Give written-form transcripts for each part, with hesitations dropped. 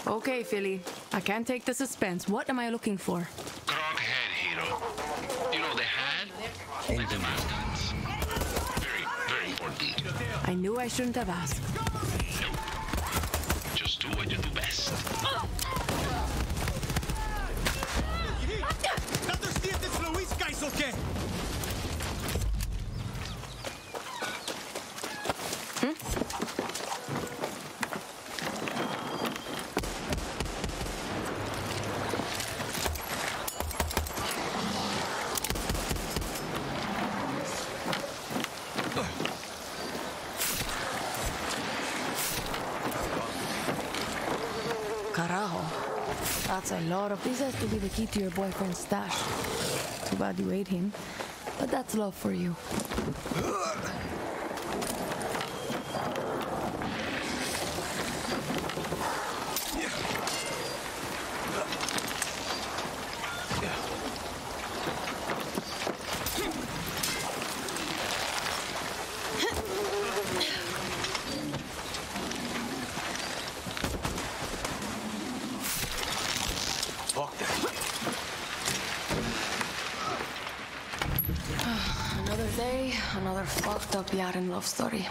Okay, Philly. I can't take the suspense. What am I looking for? Grog head, hero. You know the hat? Like the mascots. Very, very important. I knew I shouldn't have asked. No. Just do what you do best. Okay. Carajo. That's a lot of... This has to be the key to your boyfriend's stash. Too bad you ate him. But that's love for you. Another day, another fucked up Yaren love story.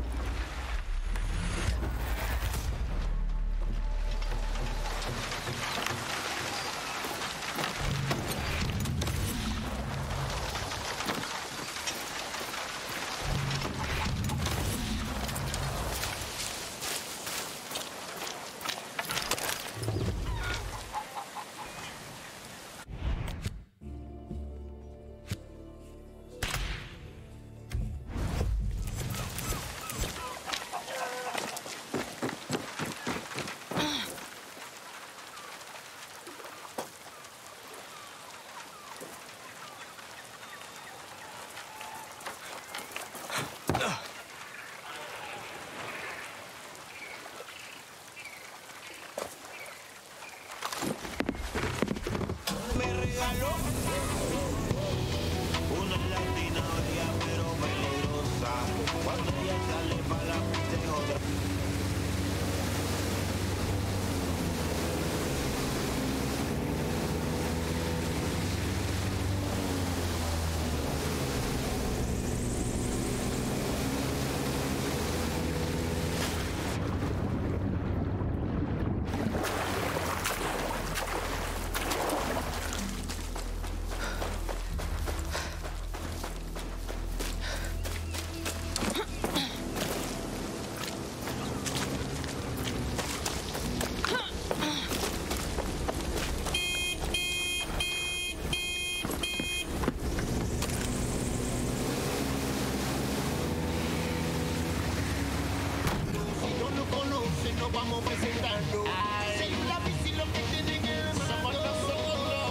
Vamos presentando. Sin la bici lo que tienen en el somos nosotros.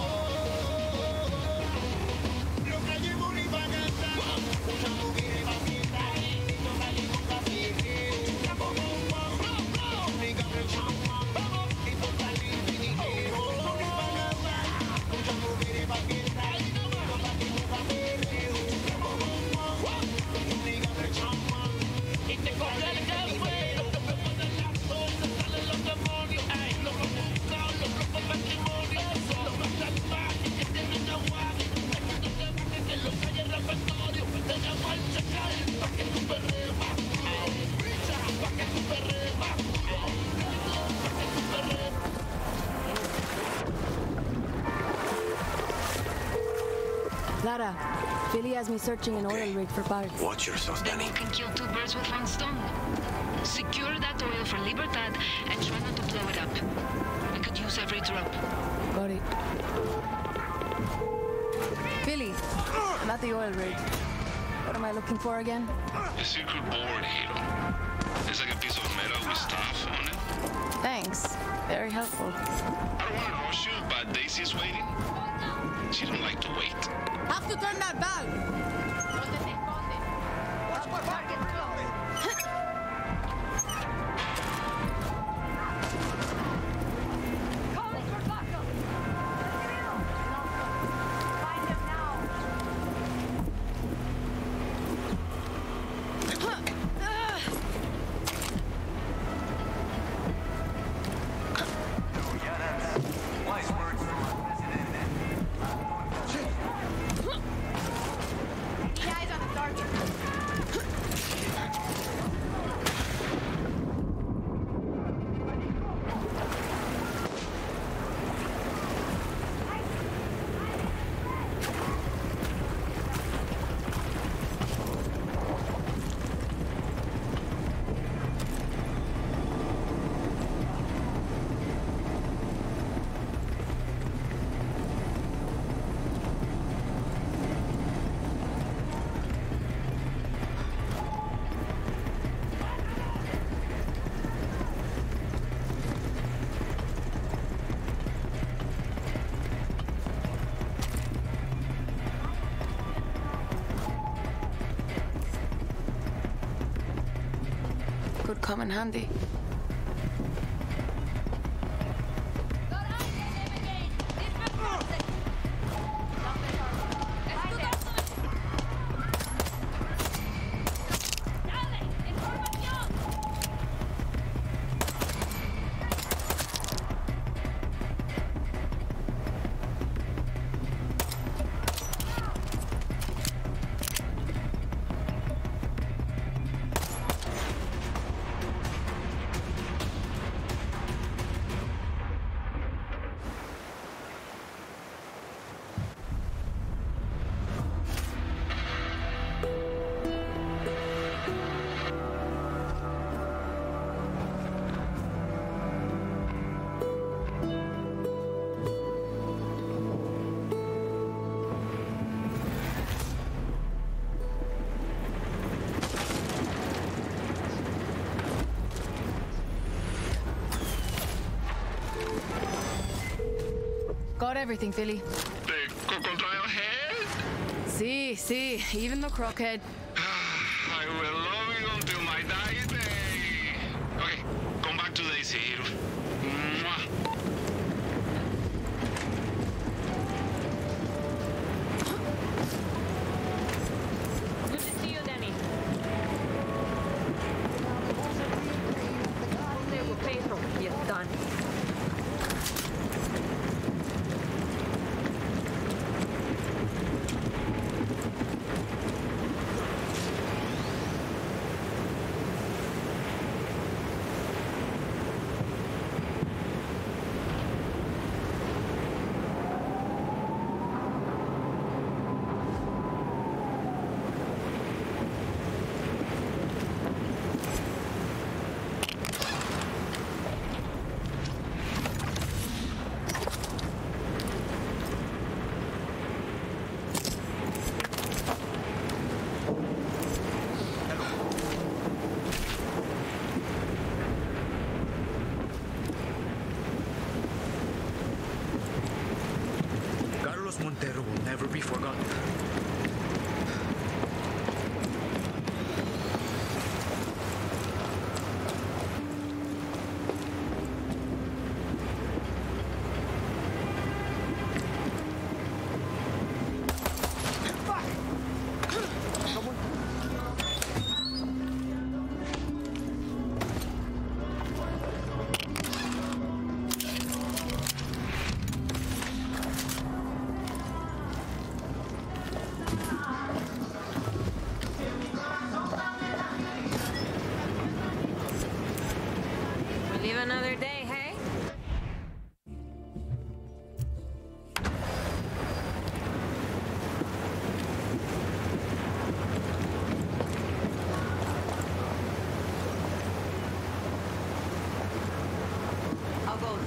Lo que llevo ni va a cantar. Una mujer va a fiesta y no salimos a fiesta. Ni Gabriel Chama, ni Total ni dinero. No ni va a cantar. Muchas mujeres va a fiesta y no salimos a fiesta. Ni Gabriel Chama, y te coge el café. Lara, Philly has me searching an oil rig for parts. Watch yourself, Then Danny. you can kill two birds with one stone. Secure that oil for Libertad and try not to blow it up. We could use every drop. Got it. Philly, not the oil rig. What am I looking for again? A secret board, hero. It's like a piece of metal with stuff on it. Thanks. Very helpful. I don't want to rush you, but Daisy is waiting. She don't like to wait. Have to turn that valve! come in handy. Got everything, Philly. The crocodile head? See, even the crockhead. I will love you until my dying day. Okay, come back to Daisy, Hiro. Mwah. Good to see you, Danny. Stay with Pedro, you done. Carlos Montero will never be forgotten. Live another day, hey? I'll go.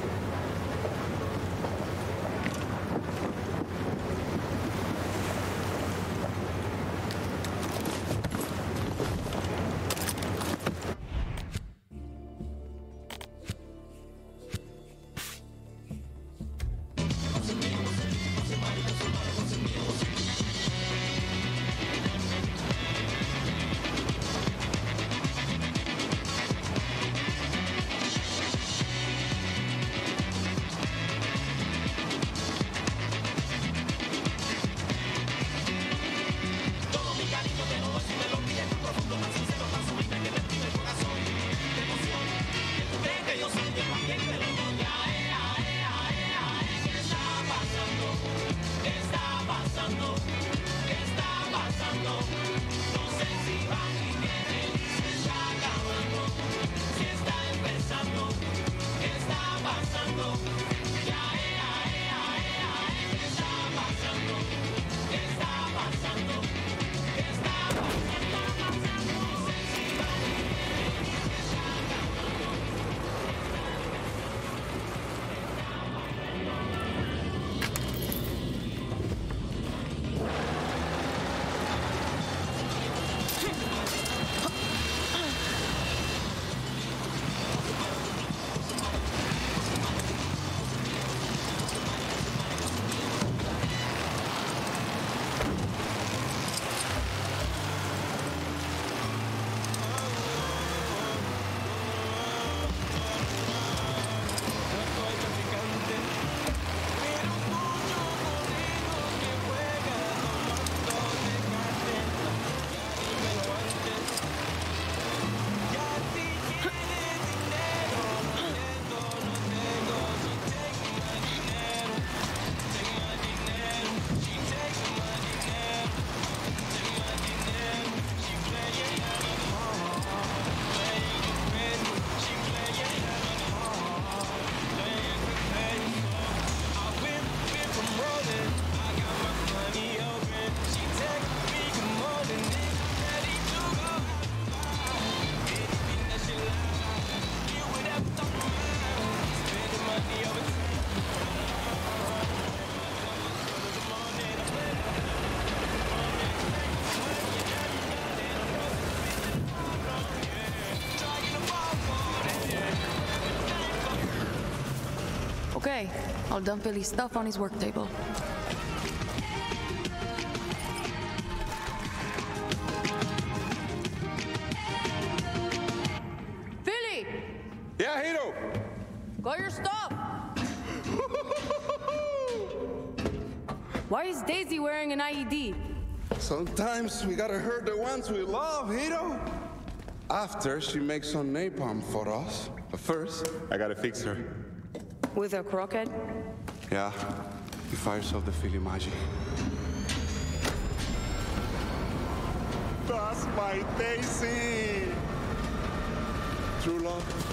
Okay, I'll dump Billy's stuff on his work table. Billy! Yeah, Hiro! Got your stuff! Why is Daisy wearing an IED? Sometimes we gotta hurt the ones we love, Hiro. After, she makes some napalm for us. But first, I gotta fix her. With a croquet? Yeah, he fires off the Philly magic. That's my Daisy! True love.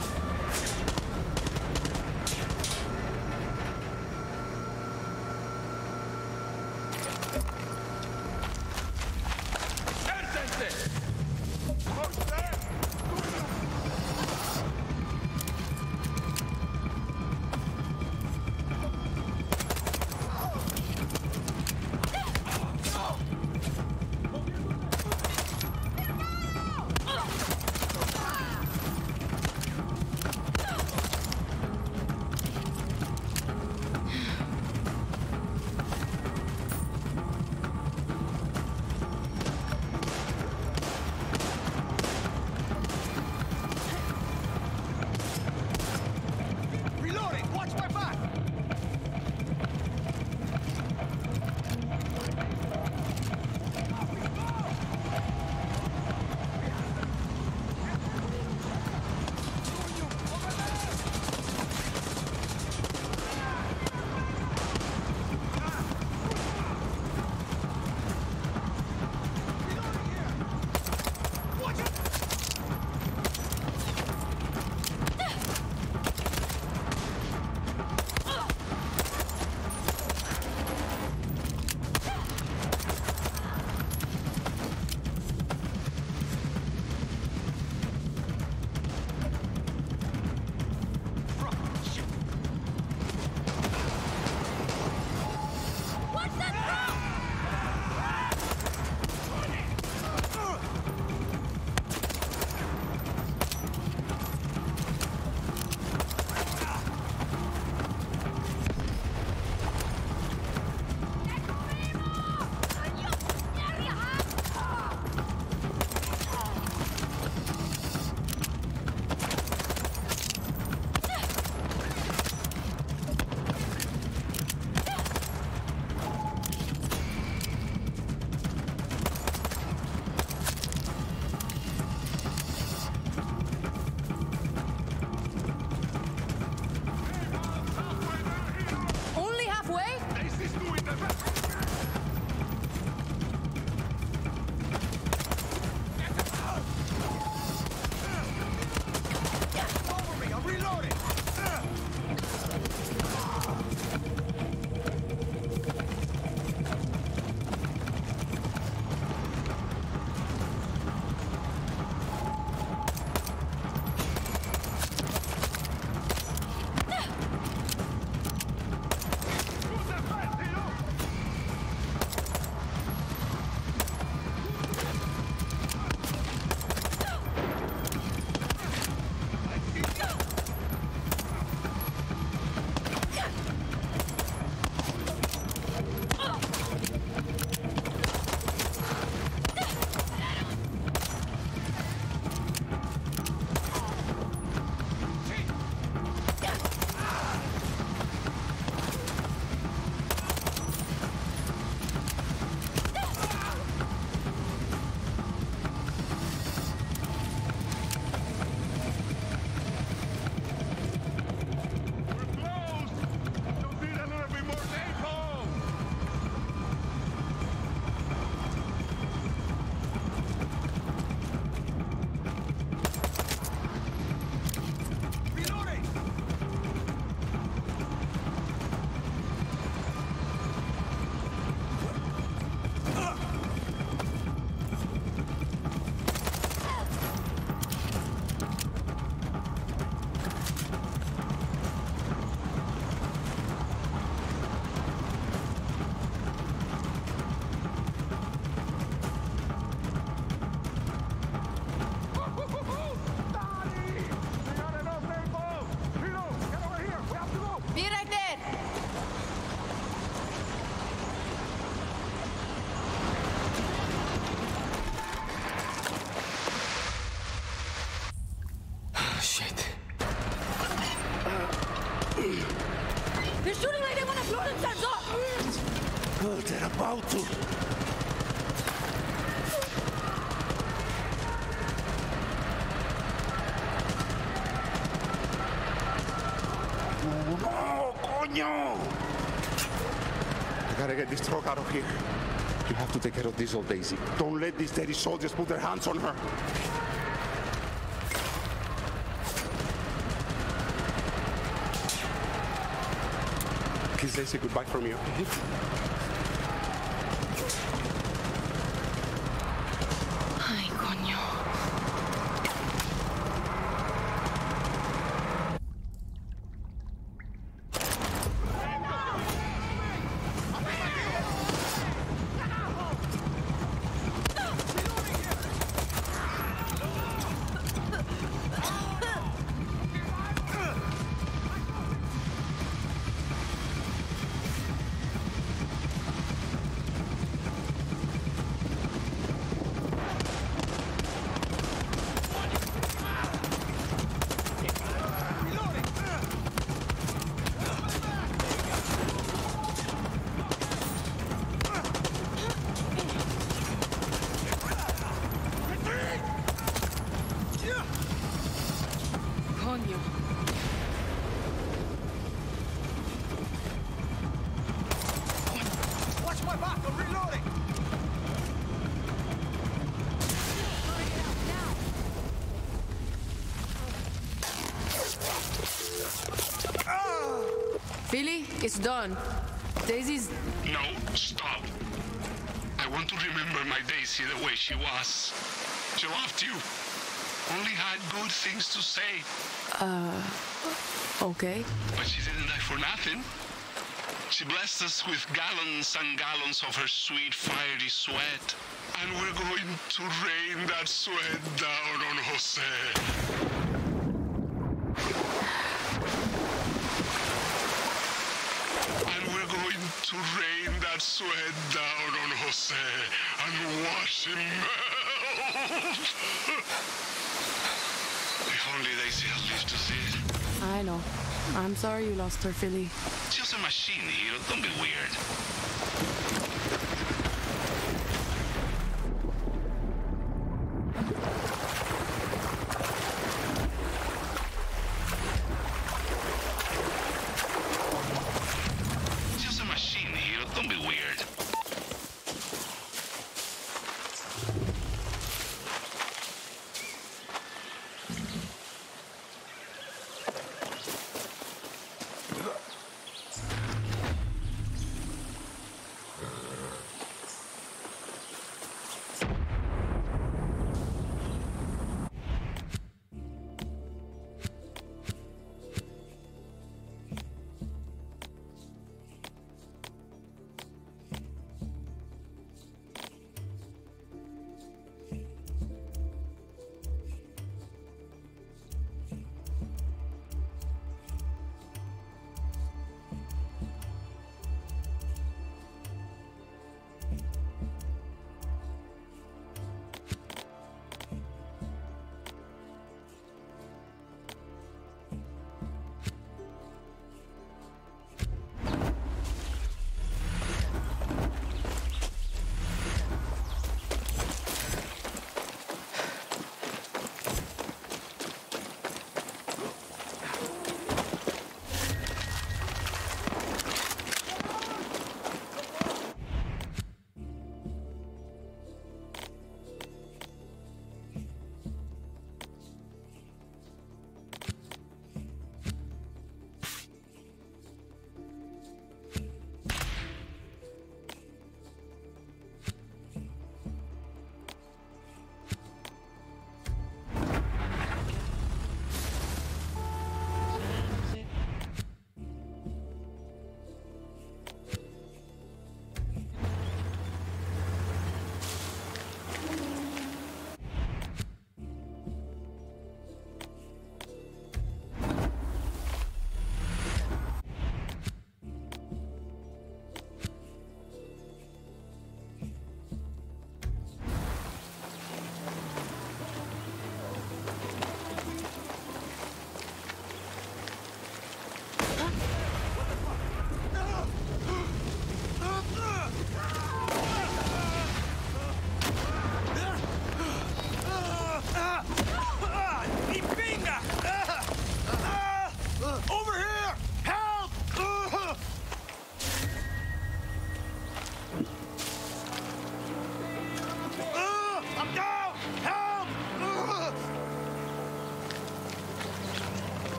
They're shooting like they want to blow themselves up! Oh, they're about to. No, coño! I gotta get this truck out of here. You have to take care of this old Daisy. Don't let these dirty soldiers put their hands on her. Kiss Daisy goodbye from me, okay? Ay, coño. Coño. Watch my back, I'm reloading! Philly, it's done. Daisy's... No, stop. I want to remember my Daisy the way she was. She loved you. Only had good things to say. okay. But she didn't die for nothing. She blessed us with gallons and gallons of her sweet, fiery sweat. And we're going to rain that sweat down on Jose. And we're going to rain that sweat down on Jose and wash him melt. If only Daisy had lived to see it. I know. I'm sorry you lost her, Philly. Just a machine, Hiro. Don't be weird. Just a machine, Hiro. Don't be weird.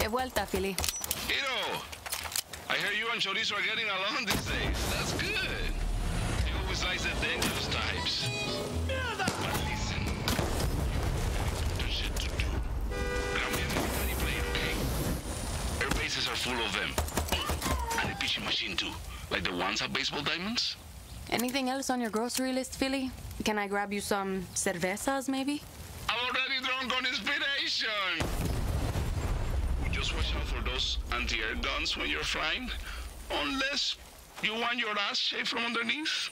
De vuelta, Philly. Hiro! I hear you and Chorizo are getting along these days. That's good. He always likes the dangerous types. But listen. There's shit to do. Grab me a military plane, okay? Air bases are full of them. And a pitching machine too. Like the ones at Baseball Diamonds. Anything else on your grocery list, Philly? Can I grab you some cervezas, maybe? I'm already drunk on inspiration! Just watch out for those anti-air guns when you're flying. Unless you want your ass shaved from underneath.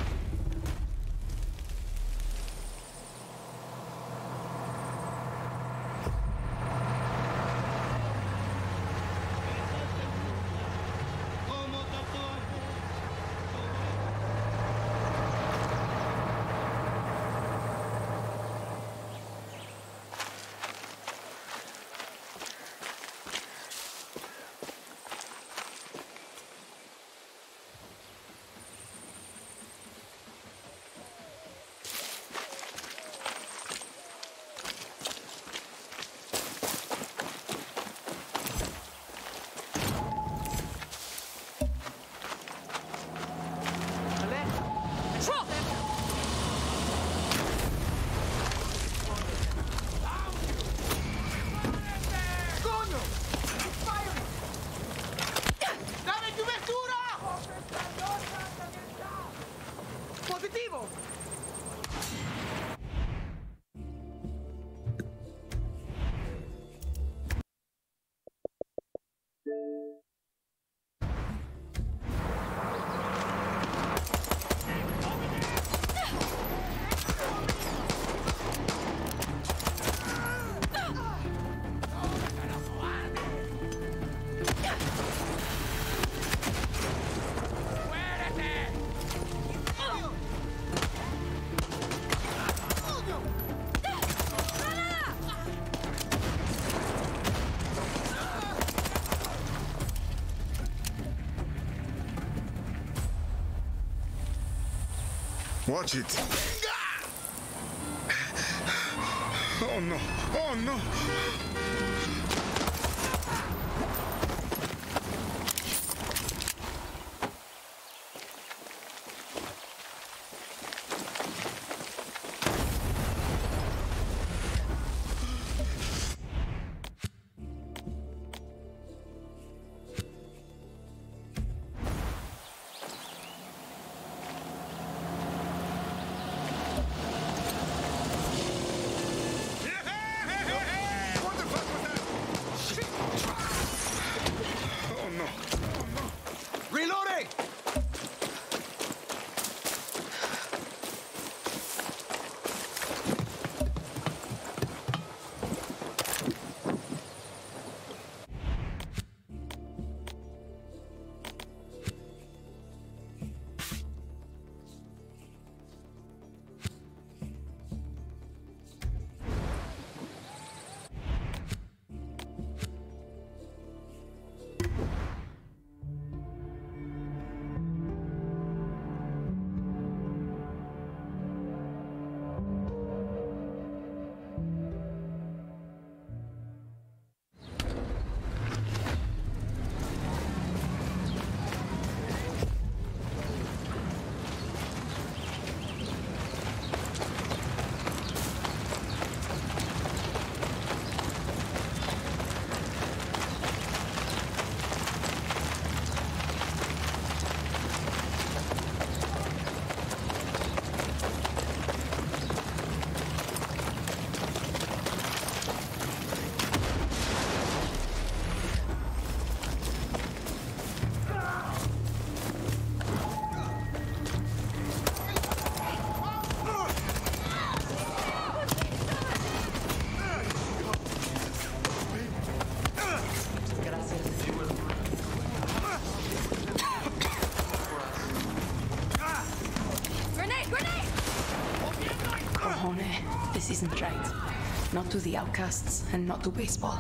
Watch it. Oh no! Oh no! This isn't right. Not to the outcasts, and not to baseball.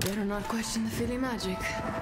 Better not question the Philly magic.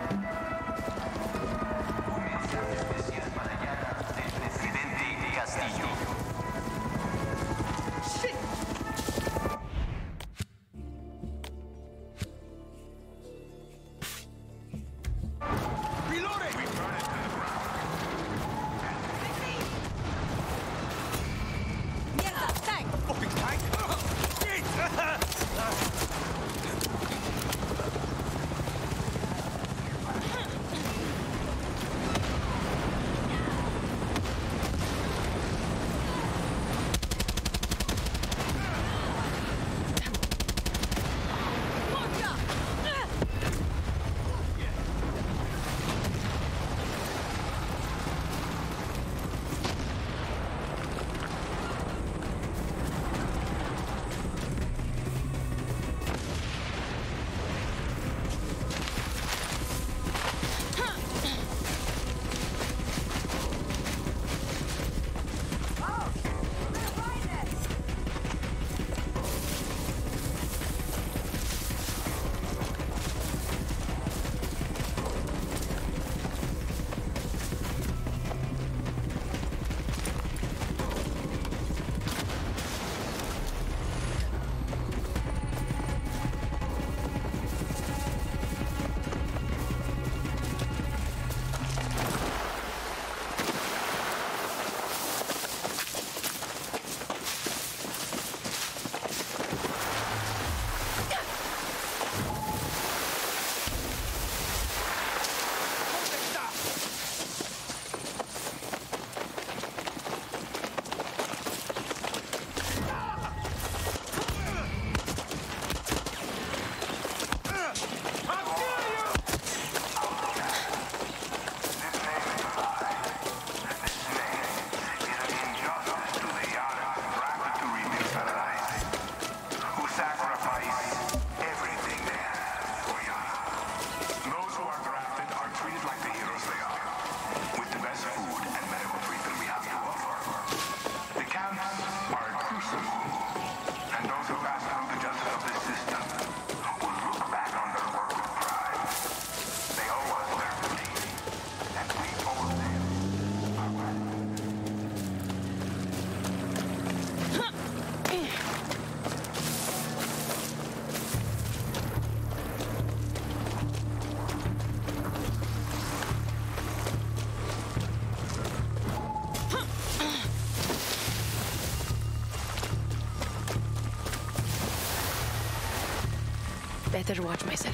Better watch myself.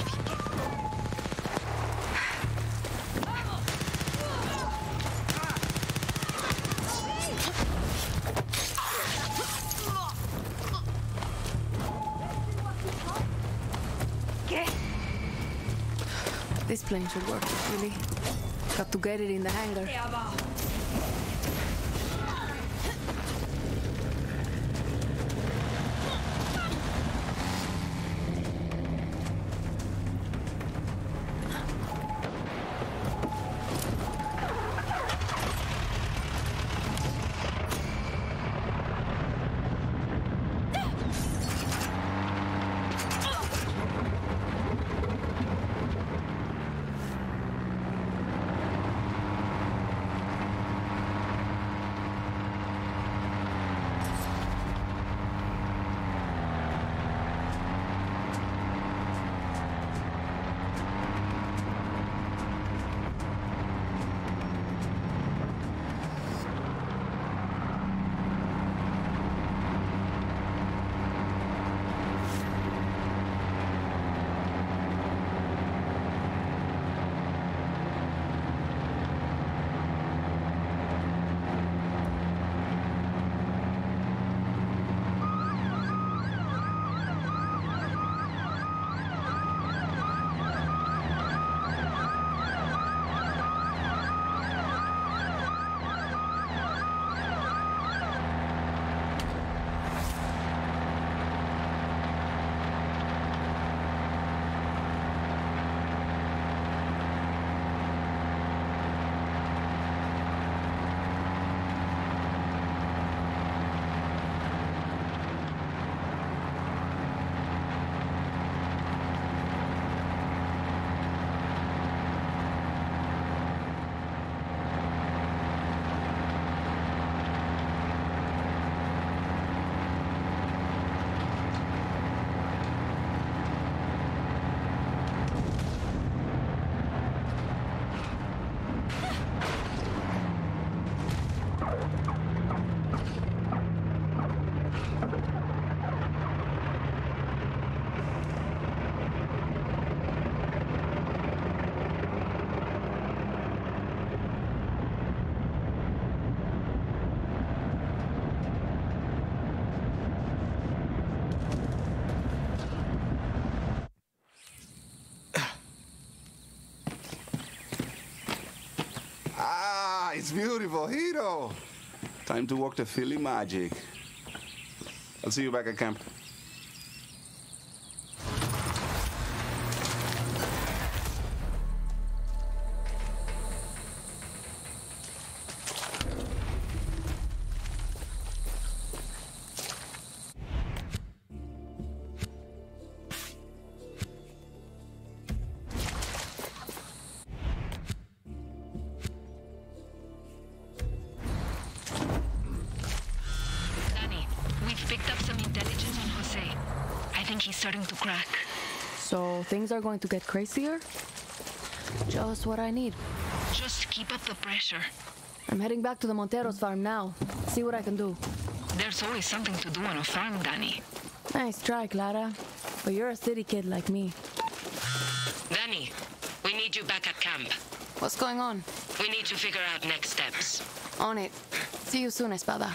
This plane should work, really. Got to get it in the hangar. It's beautiful, Hiro. Time to work the Philly magic. I'll see you back at camp. Starting to crack. So things are going to get crazier? Just what I need. Just keep up the pressure. I'm heading back to the Monteros farm now. See what I can do. There's always something to do on a farm, Danny. Nice try, Clara. But you're a city kid like me. Danny, we need you back at camp. What's going on? We need to figure out next steps. On it. See you soon, Espada.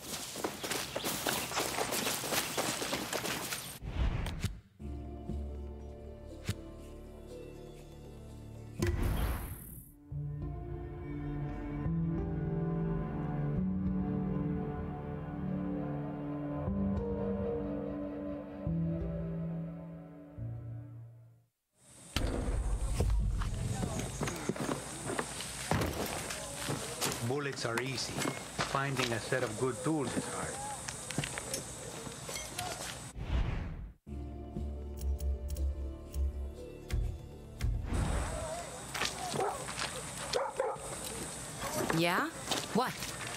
Bullets are easy. Finding a set of good tools is hard. Yeah? What?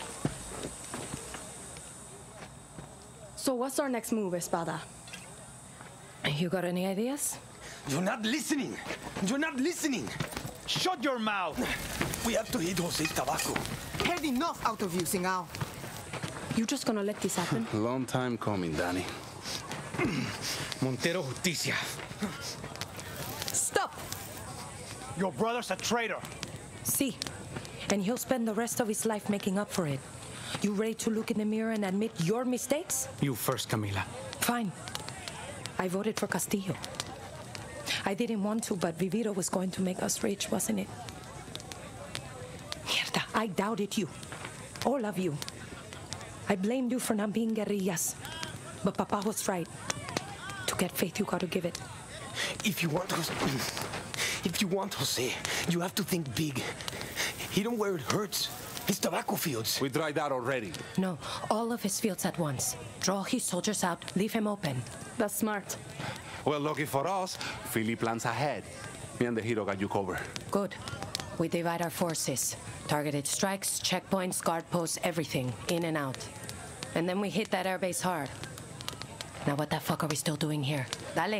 So what's our next move, Espada? You got any ideas? You're not listening! You're not listening! Shut your mouth! We have to hit Jose's tobacco. Had enough out of you, Singao. You just gonna let this happen? Long time coming, Danny. Montero Justicia. Stop! Your brother's a traitor. See, and he'll spend the rest of his life making up for it. You ready to look in the mirror and admit your mistakes? You first, Camila. Fine. I voted for Castillo. I didn't want to, but Viviro was going to make us rich, wasn't it? Mierda, I doubted you. All of you. I blamed you for not being guerrillas. But Papa was right. To get faith, you gotta give it. If you want Jose, you have to think big. He don't where it hurts. His tobacco fields. We tried that already. No, all of his fields at once. Draw his soldiers out, leave him open. That's smart. Well, lucky for us, Philly plans ahead. Me and the Hiro got you covered. Good. We divide our forces. Targeted strikes, checkpoints, guard posts, everything. In and out. And then we hit that airbase hard. Now what the fuck are we still doing here? Dale.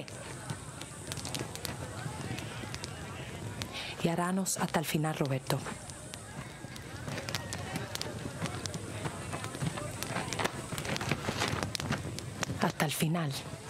Y haranos hasta el final, Roberto. Hasta el final.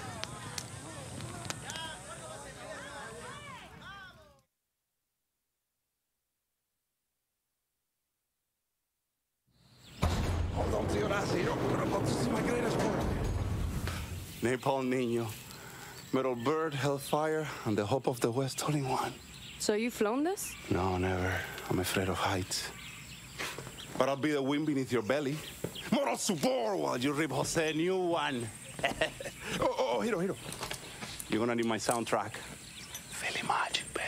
Hold on to your ass, Hiro. We're about to see my greatest work. Napalm Nino. Metal Bird, Hellfire, and the Hope of the West all in one. So you flown this? No, never. I'm afraid of heights. But I'll be the wind beneath your belly. Moral support while you rip Jose a new one. oh, Hiro. You're gonna need my soundtrack. Philly magic, babe.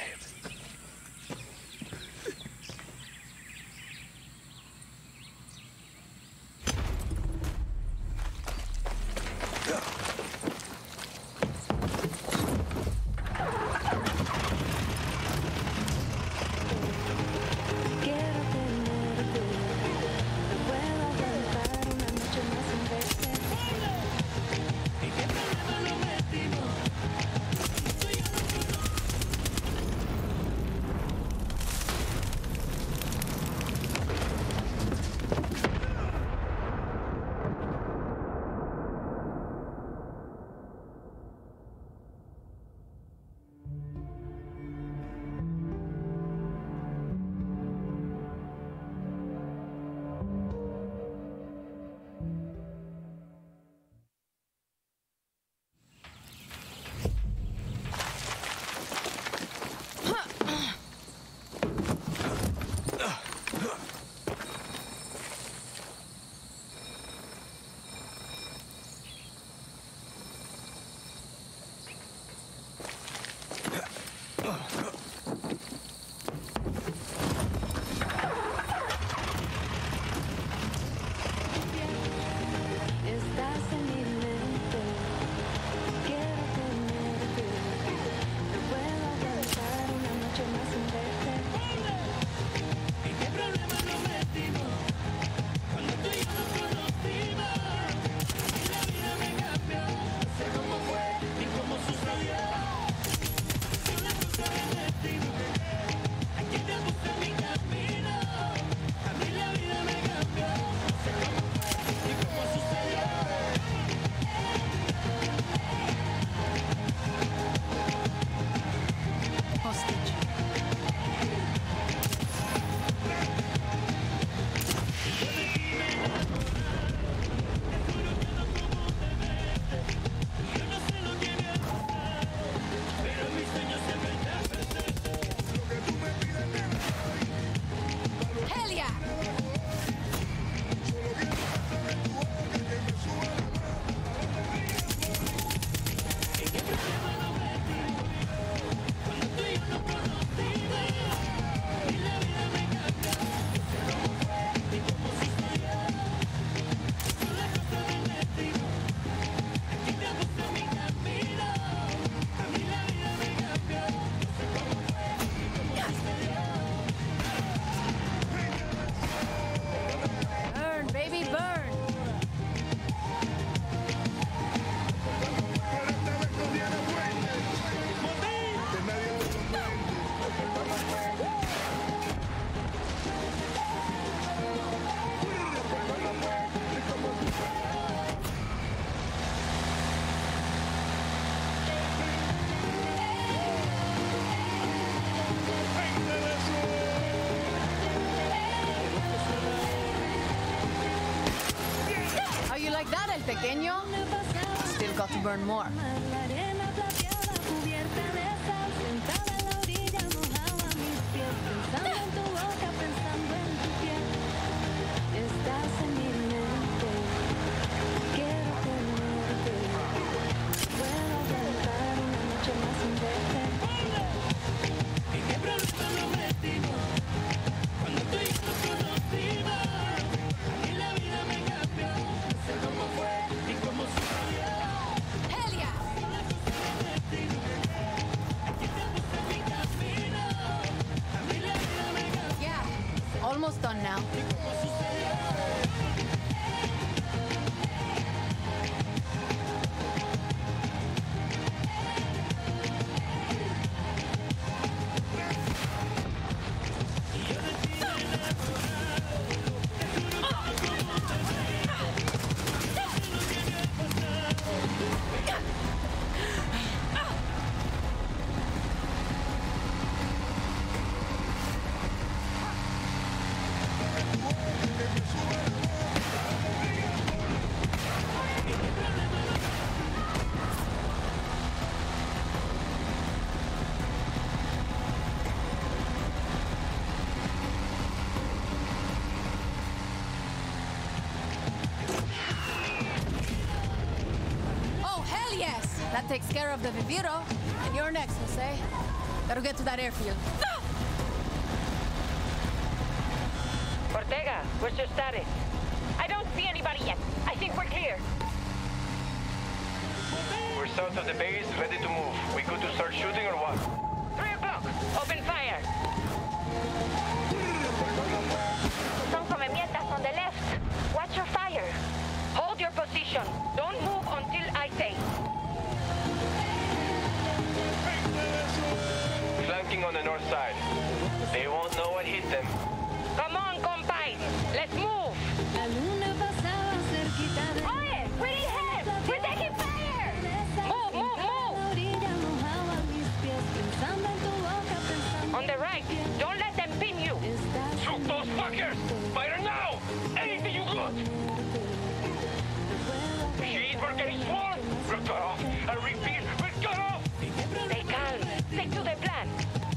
pequeño, still got to burn more. Almost done now. That takes care of the Viviro. And you're next, Jose. Gotta get to that airfield. Ortega, what's your status? I don't see anybody yet. I think we're clear. We're south of the base, ready to move. We good to start shooting or what? 3 o'clock. Open fire. Some comemietas on the left. Watch your fire. Hold your position. Don't move until I say. Flanking on the north side. They won't know what hit them. Come on, compay. Let's move. Oye, we need help. We're taking fire. Move, move, move. On the right. Don't let them pin you. Shoot those fuckers. Fire now. Anything you got. Shit, we're getting swarmed. We're cut off. I repeat, we're cut off. Stay calm. Stick to the plan.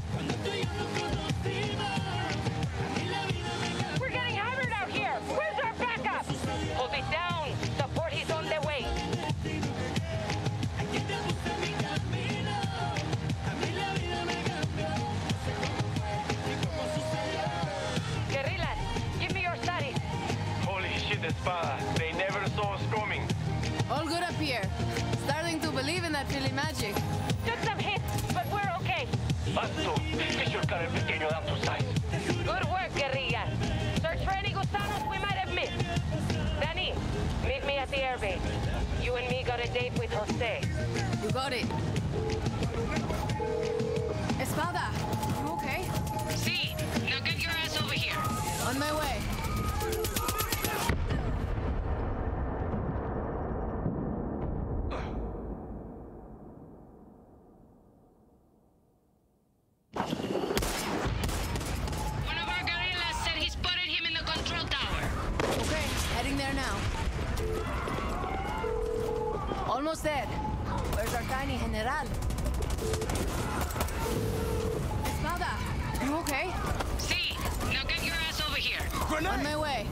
We're getting hammered out here. Where's our backup? Hold it down. Support is on the way. Guerrillas, give me your status. Holy shit, Espada. They never saw us coming. All good up here. Starting to believe in that Philly magic. Took some hits, but we're okay. Basto, que surcar el pequeño down to sight. Good work, guerrillas. Search for any gusanos we might have missed. Danny, meet me at the airbase. You and me got a date with Jose. You got it. Espada, you okay? See, now get your ass over here. On my way. One of our guerrillas said he spotted him in the control tower. Okay, heading there now. Almost there. Where's our tiny general? Espada, you okay? See, now get your ass over here. On my way.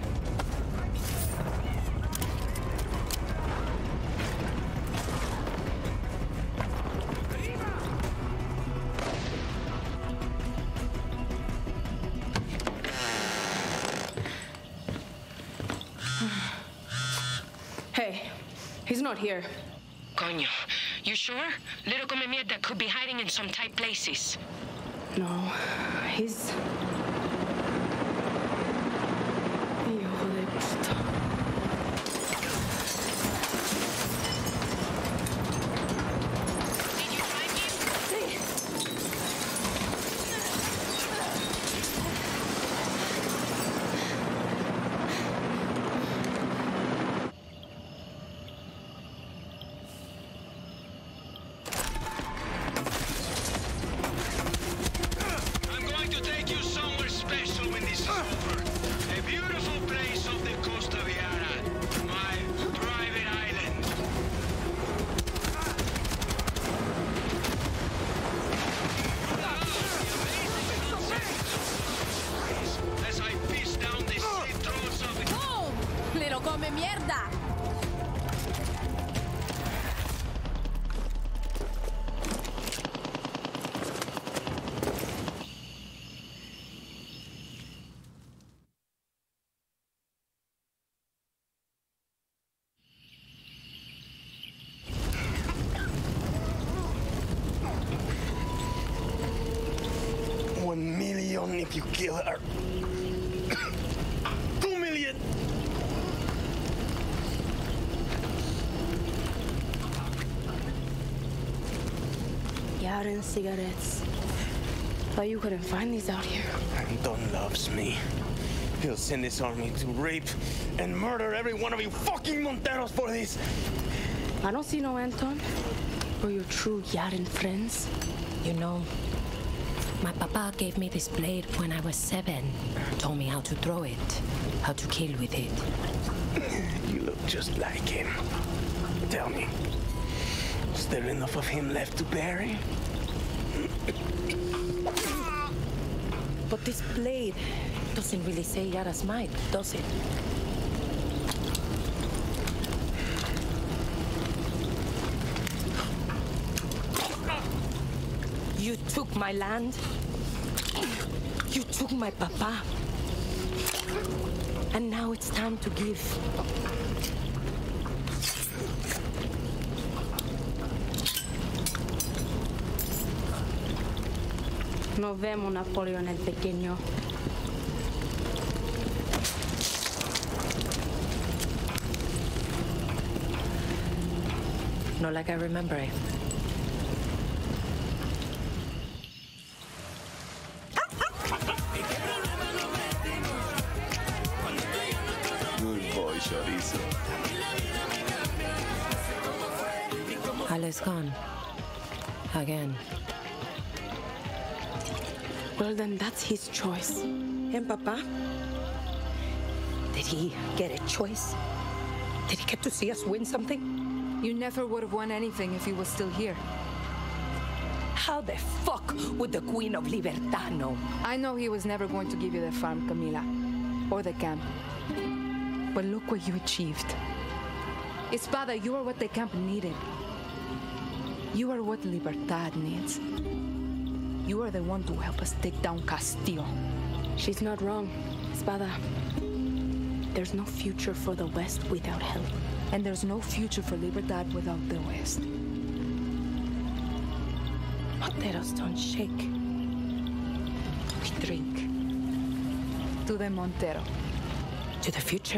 Hey, he's not here. Coño, you sure? Little come mierda could be hiding in some tight places. No, he's... Hijo de puta. Did you find him? Sí. I'm going to take you somewhere special when this is over. A beautiful place off the coast of even if you kill her. 2 million! Yaren cigarettes. Thought you couldn't find these out here. Anton loves me. He'll send his army to rape and murder every one of you fucking Monteros for this. I don't see no Anton or your true Yaren friends. You know, my papa gave me this blade when I was 7. Told me how to throw it, how to kill with it. You look just like him. Tell me, is there enough of him left to bury? But this blade doesn't really say Yara's might, does it? You took my land. You took my papa. And now it's time to give. Nos vemos, Napoleón el Pequeño. Not like I remember it. Good boy, Chorizo. Ale's gone. Again. Well, then that's his choice. And Papa? Did he get a choice? Did he get to see us win something? You never would have won anything if he was still here. How the fuck would the Queen of Libertad know? I know he was never going to give you the farm, Camila. Or the camp. But look what you achieved. Espada, you are what the camp needed. You are what Libertad needs. You are the one to help us take down Castillo. She's not wrong, Espada. There's no future for the West without help. And there's no future for Libertad without the West. Monteros don't shake. We drink. To the Montero. To the future.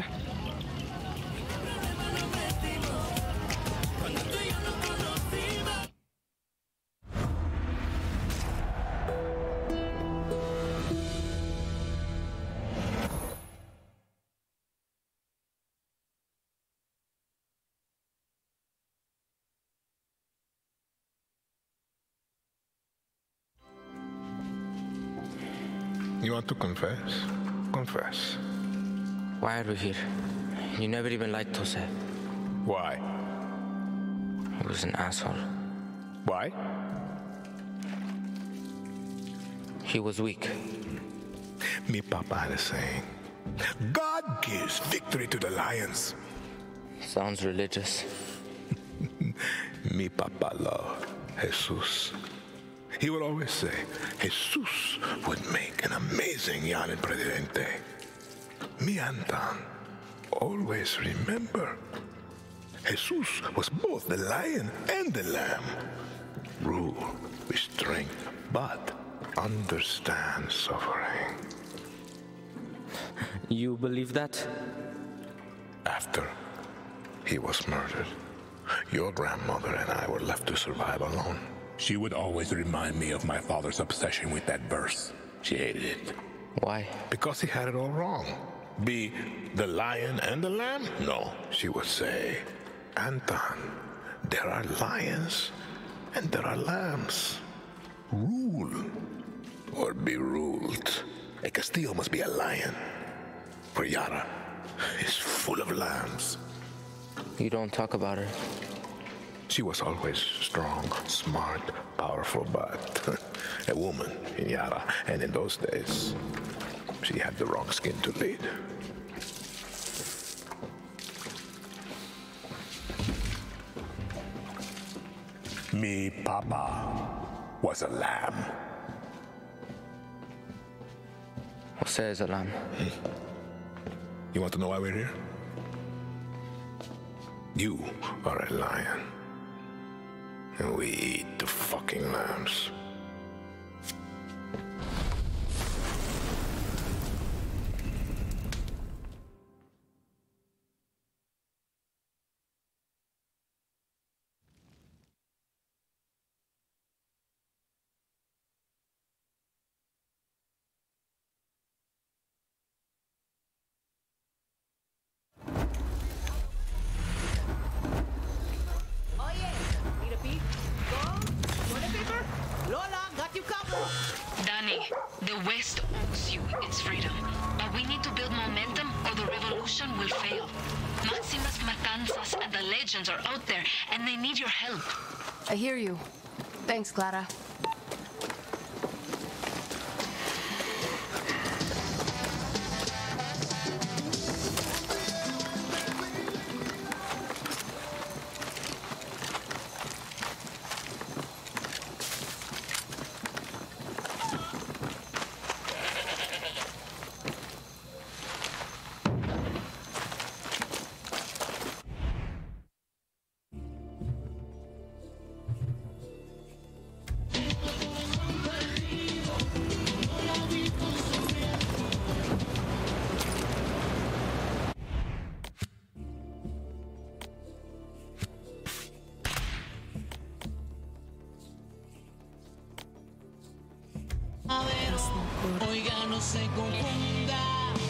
You want to confess? Confess. Why are we here? You never even liked Jose. Why? He was an asshole. Why? He was weak. Me papa had a saying. God gives victory to the lions. Sounds religious. Me papa loved Jesus. He would always say, Jesus would make an amazing Yaren Presidente. Me Anton always remember, Jesus was both the lion and the lamb. Rule with strength, but understand suffering. You believe that? After he was murdered, your grandmother and I were left to survive alone. She would always remind me of my father's obsession with that verse. She hated it. Why? Because he had it all wrong. Be the lion and the lamb? No. She would say, Anton, there are lions and there are lambs. Rule or be ruled. A Castillo must be a lion. For Yara is full of lambs. You don't talk about her. She was always strong, smart, powerful, but a woman in Yara. And in those days, she had the wrong skin to lead. Me papa was a lamb. Jose is a lamb. You want to know why we're here? You are a lion. And we eat the fucking lambs. The West owes you its freedom, but we need to build momentum or the revolution will fail. Maximas Matanzas and the legends are out there, and they need your help. I hear you. Thanks, Clara. Oiga, no se confunda.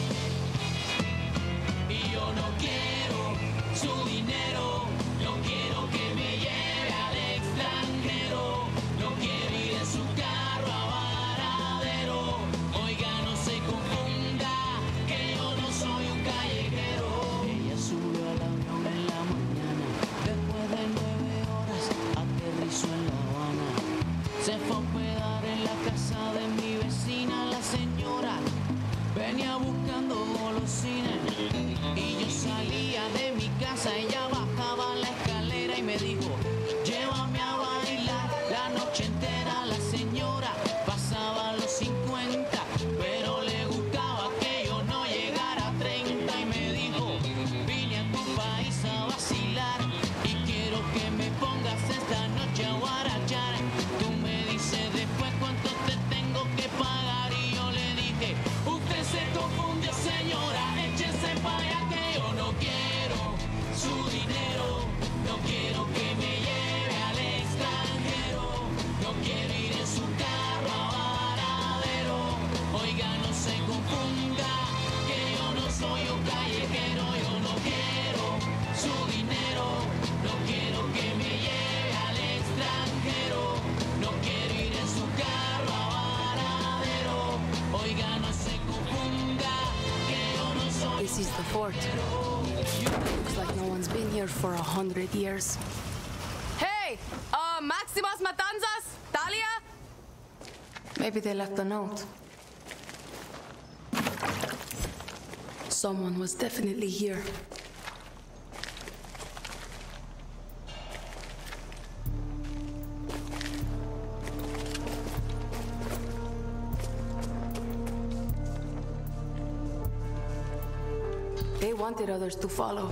Y yo no quiero su dinero, no quiero que me lleve al extranjero, no quiero ir en su carro a Varadero. Oiga, no se confunda, que yo no soy un callejero. Ella subió al avión en la mañana, después de 9 horas aterrizó en La Habana. Se fue a hospedar en la casa de mi vecina, la señora venía buscando golosinas y yo salía de mi casa, ella bajaba la escalera y me dijo, llévame a bailar la noche entera. La señora pasaba los 50, pero le gustaba que yo no llegara a 30 y me dijo, vine a tu país a vacilar y quiero que me pongas esta noche a guarachar. Tú me dices después cuánto te tengo que pagar y yo le dije, usted se confundió, señora, échese para allá que yo no quiero su dinero, no quiero que me lleve al extranjero, no quiero ir en su carro a Varadero. Oiga, no se confunda, que yo no soy un callejero, yo no quiero su dinero, no quiero que me lleve al extranjero, no quiero ir en su carro a Varadero. Oiga, no se confunda, que yo no soy. This is the fort. Looks like no one's been here for 100 years. Hey! Maximas Matanzas? Talia? Maybe they left a note. Someone was definitely here. They wanted others to follow.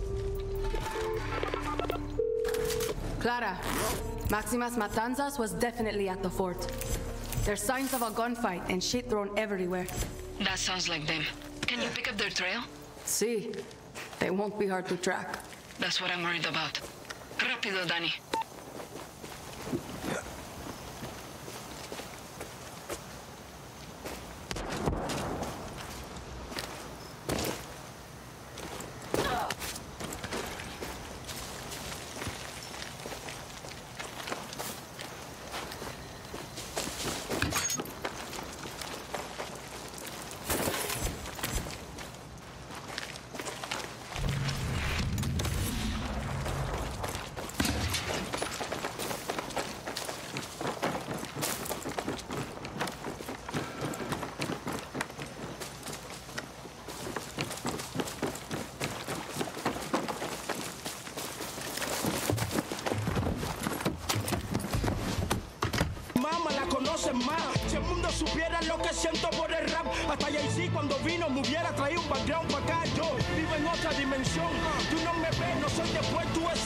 Clara, Maximas Matanzas was definitely at the fort. There's signs of a gunfight and shit thrown everywhere. That sounds like them. Can you pick up their trail? See, they won't be hard to track. That's what I'm worried about. Rápido, Dani. Más. Si el mundo supiera lo que siento por el rap, hasta Jay-Z cuando vino me hubiera traído un background para acá. Yo vivo en otra dimensión, tú no me ves, no soy después, tú es...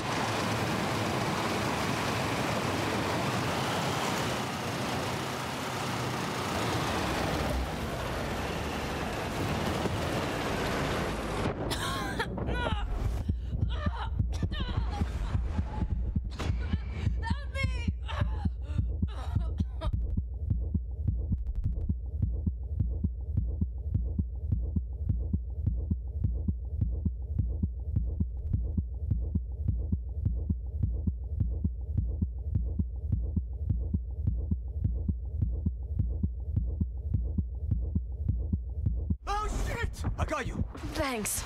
I got you. Thanks.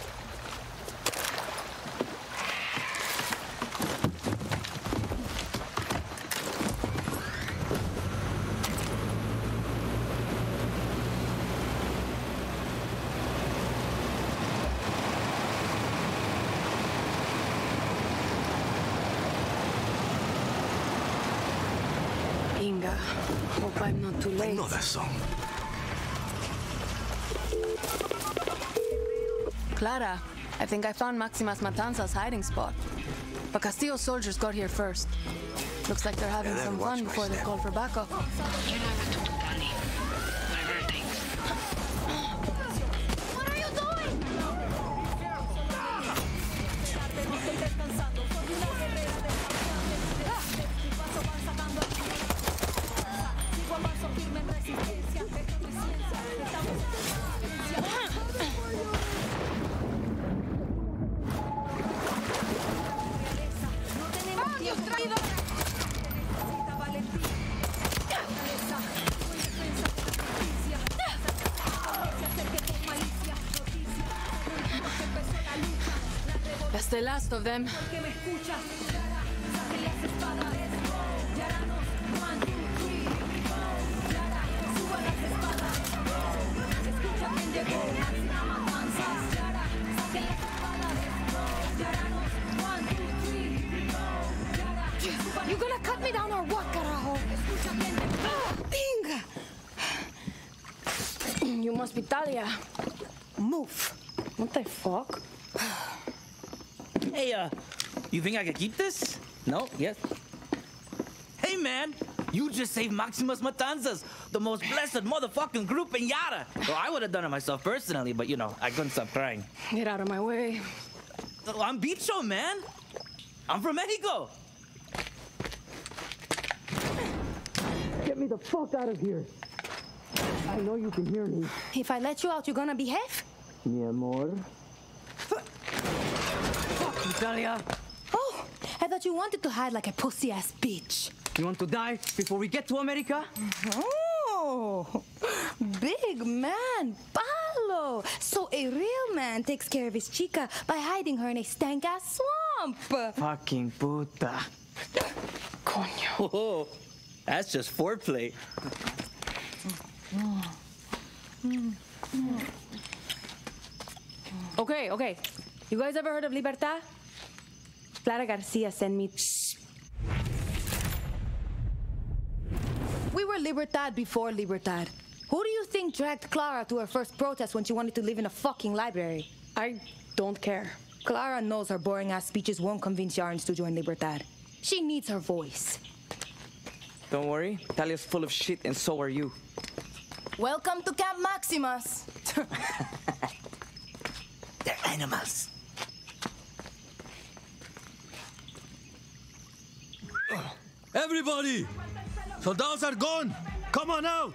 Inga, hope I'm not too late. I know that song. Clara, I think I found Maximas Matanza's hiding spot. But Castillo's soldiers got here first. Looks like they're having some fun before they call for backup. You know what to do, Danny. Whatever it takes. What are you doing? That's the last of them. You gonna cut me down or what, carajo? Pinga! You must be Talia. Move. What the fuck? Hey, you think I could keep this? No? Yes? Hey, man! You just saved Maximas Matanzas, the most blessed motherfucking group in Yara. Well, I would have done it myself personally, but, you know, I couldn't stop crying. Get out of my way. I'm Bicho, man. I'm from Mexico. Get me the fuck out of here. I know you can hear me. If I let you out, you gonna behave? Mi amor. Talia. Oh, I thought you wanted to hide like a pussy-ass bitch. You want to die before we get to America? Oh, big man, Palo. So a real man takes care of his chica by hiding her in a stank-ass swamp. Fucking puta. Coño. Oh, that's just foreplay. Okay. You guys ever heard of Libertad? Clara Garcia sent me. We were Libertad before Libertad. Who do you think dragged Clara to her first protest when she wanted to live in a fucking library? I don't care. Clara knows her boring-ass speeches won't convince Yarns to join Libertad. She needs her voice. Don't worry, Talia's full of shit and so are you. Welcome to Camp Maximas. They're animals. Everybody! Soldados are gone! Come on out!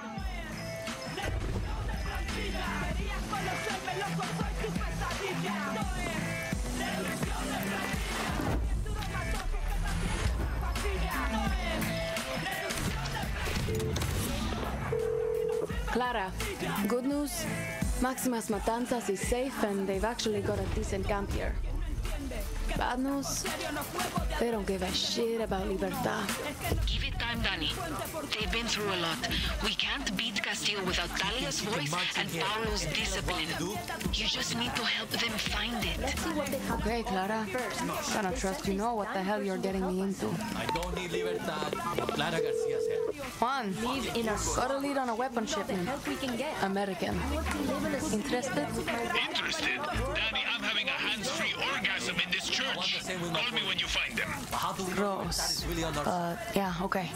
Clara, good news. Maximas Matanzas is safe and they've actually got a decent camp here. Bad news, they don't give a shit about Libertad. Give it time, Danny. They've been through a lot. We can't beat Castillo without Talia's voice and Paulo's discipline. You just need to help them find it. Okay, Clara. Gonna trust you know what the hell you're getting me into. I don't need Libertad. Clara Garcia said. Juan, got a lead on a weapon shipment. American. Interested? Interested? Danny, I'm having a hands-free orgasm in this church. Call me when you find them. Gross. Yeah, okay.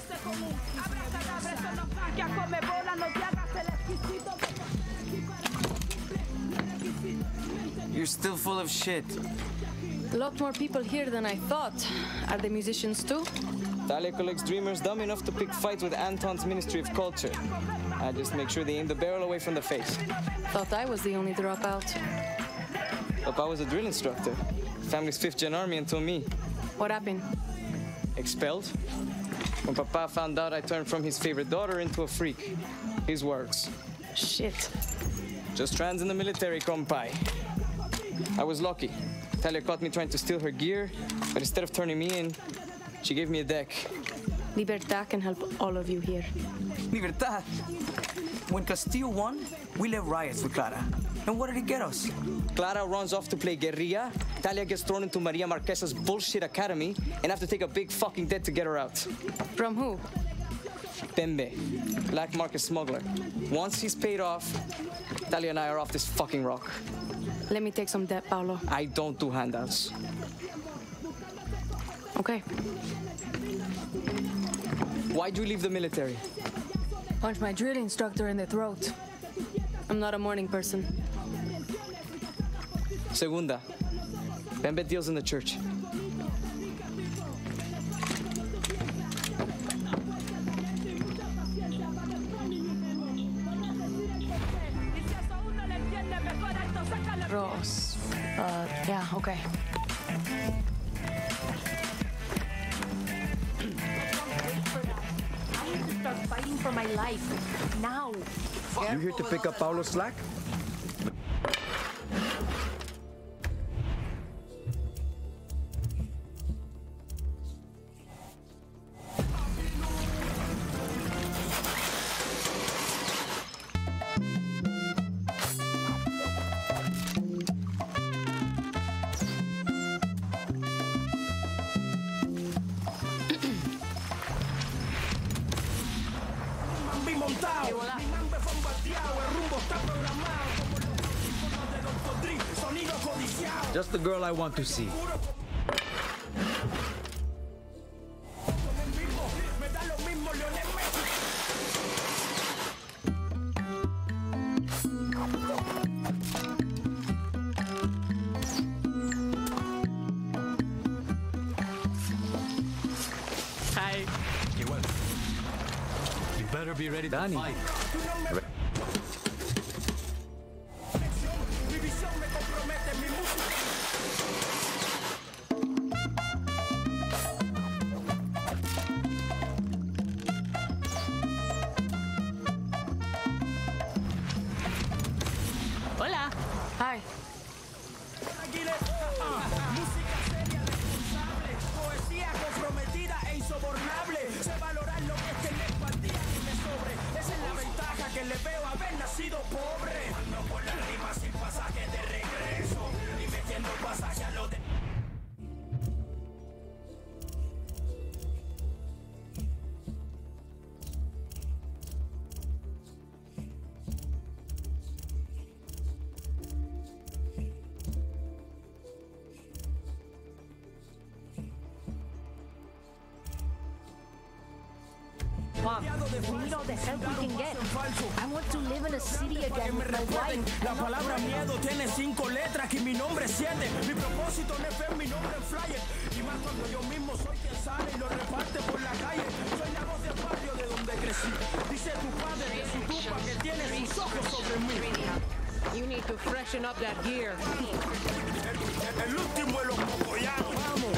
You're still full of shit. A lot more people here than I thought. Are they musicians too? Talia collects dreamers dumb enough to pick fights with Anton's Ministry of Culture. I just make sure they aim the barrel away from the face. Thought I was the only dropout. Papa was a drill instructor. Family's 5th Gen Army until me. What happened? Expelled. When Papa found out I turned from his favorite daughter into a freak. His words. Shit. Just trans in the military, compai. I was lucky. Talia caught me trying to steal her gear, but instead of turning me in, she gave me a deck. Libertad can help all of you here. Libertad? When Castillo won, we led riots with Clara. And what did it get us? Clara runs off to play guerrilla, Talia gets thrown into Maria Marquesa's bullshit academy, and have to take a big fucking debt to get her out. From who? Pembe, black market smuggler. Once he's paid off, Talia and I are off this fucking rock. Let me take some debt, Paolo. I don't do handouts. Okay. Why'd you leave the military? Punch my drill instructor in the throat. I'm not a morning person. Segunda, Pembe deals in the church. Ross. Yeah, okay. I need to start fighting for my life. Now. You here to pick up Paulo's slack? Just the girl I want to see. Hi. Okay, well. You better be ready to fight. Hola. Hi. Poesía comprometida e insobornable. Sé valorar lo que es tener empatía y me sobre. Esa es la ventaja que le veo a haber nacido pobre. Ando por la rima sin pasaje de regreso y metiendo pasaje a lo de. Mom, we need all the help we can get. I want to live in a city again with my wife. La palabra miedo tiene 5 letras y mi nombre 7. Mi propósito no es ver mi nombre en flyer. Y más cuando yo mismo soy quien sale y lo reparte por la calle. Soy la voz del barrio de donde crecí. Dice tu padre de su tupa que tiene sus ojos sobre mí. You need to freshen up that gear. El último de los mocoyanos. Vamos.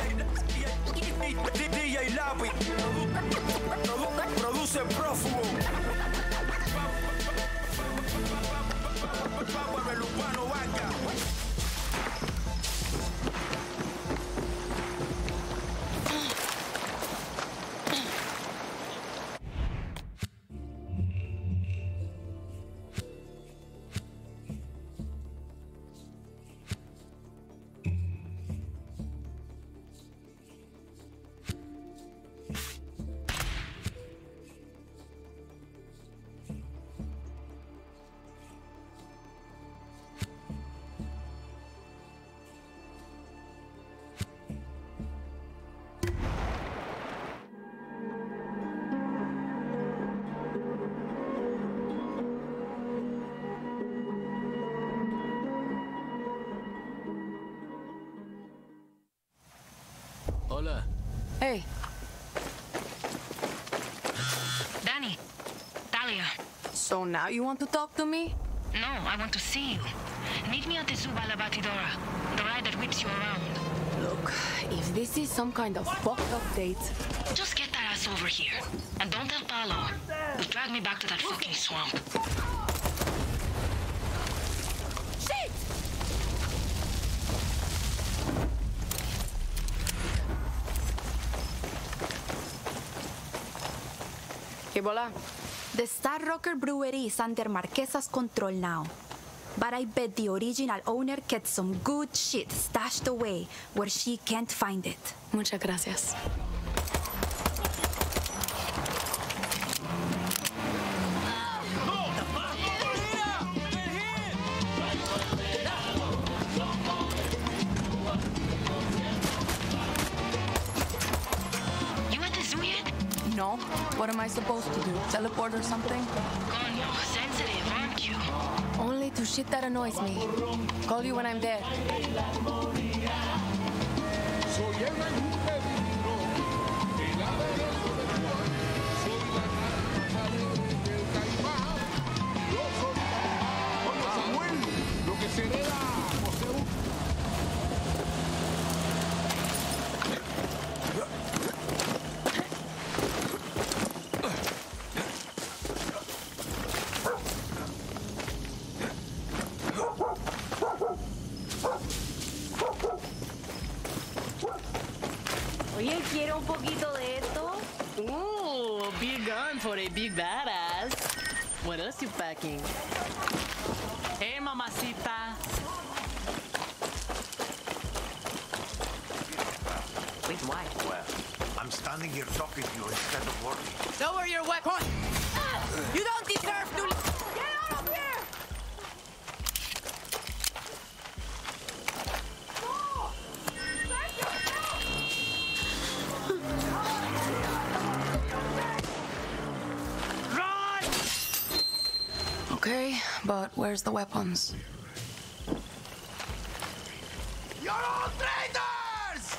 DJ Lápiz. Produce prófugo. Power el urbano vaca. Hola. Hey. Danny. Talia. So now you want to talk to me? No, I want to see you. Meet me at the Suba La Batidora, the ride that whips you around. Look, if this is some kind of fucked up date... Just get that ass over here. And don't tell Paolo. He'll drag me back to that fucking swamp. Que bola? The Star Rocker Brewery is under Marquesa's control now. But I bet the original owner gets some good shit stashed away where she can't find it. Muchas gracias. No? What am I supposed to do? Teleport or something? Coño, sensitive, aren't you? Only to shit that annoys me. Call you when I'm there. Oye, ¿quiere un poquito de esto? Ooh, big gun for a big badass. What else you packing? Hey, mamacita. Wait, why? Well, I'm standing here talking to you instead of working. Lower your weapon! You don't deserve to... Get out of here! Okay, but where's the weapons? You're all traitors!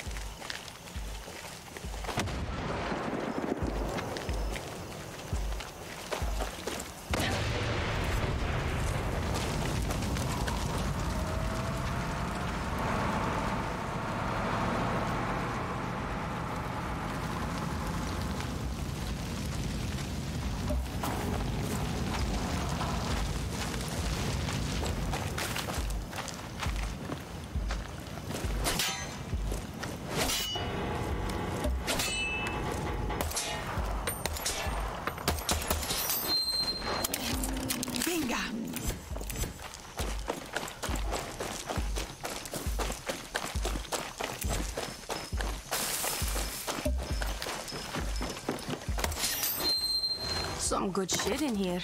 Some good shit in here.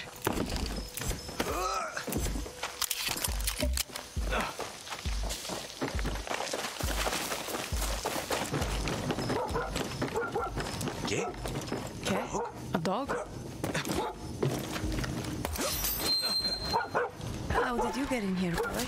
¿Qué? ¿Qué? A dog? How did you get in here, boy?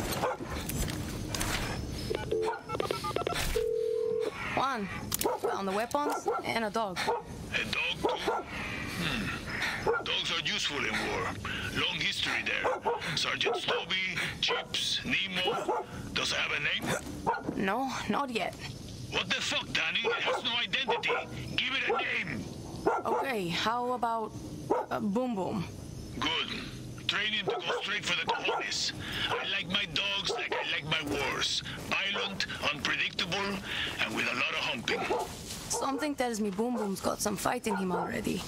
Juan, found the weapons and a dog. A dog too? Dogs are useful in war. Long history there. Sergeant Stobie, Chips, Nemo. Does it have a name? No, not yet. What the fuck, Danny? It has no identity. Give it a name. Okay, how about Boom Boom? Good. Train him to go straight for the cojones. I like my dogs like I like my wars. Violent, unpredictable, and with a lot of humping. Something tells me Boom Boom's got some fight in him already.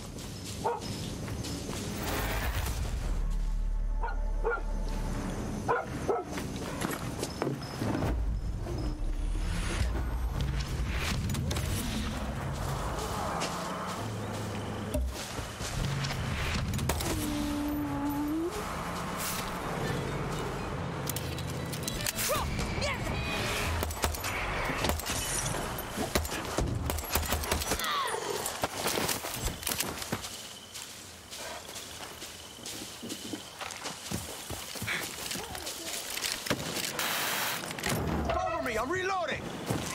I'm reloading!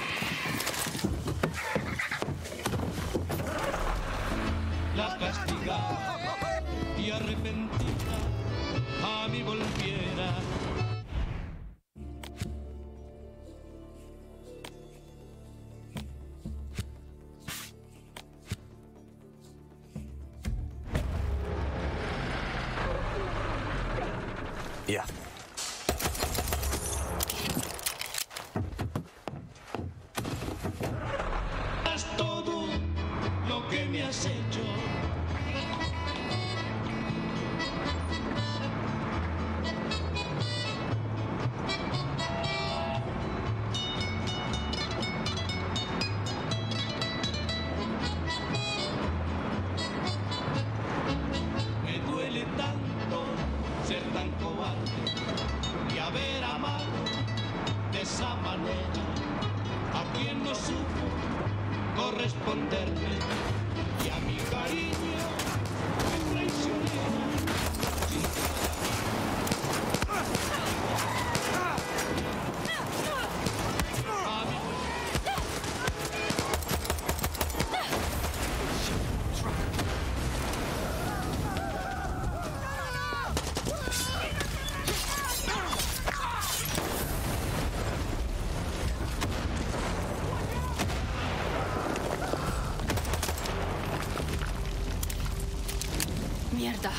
La castigada y arrepentida a mí volviera. Yeah. Haz todo lo que me has hecho. Mierda.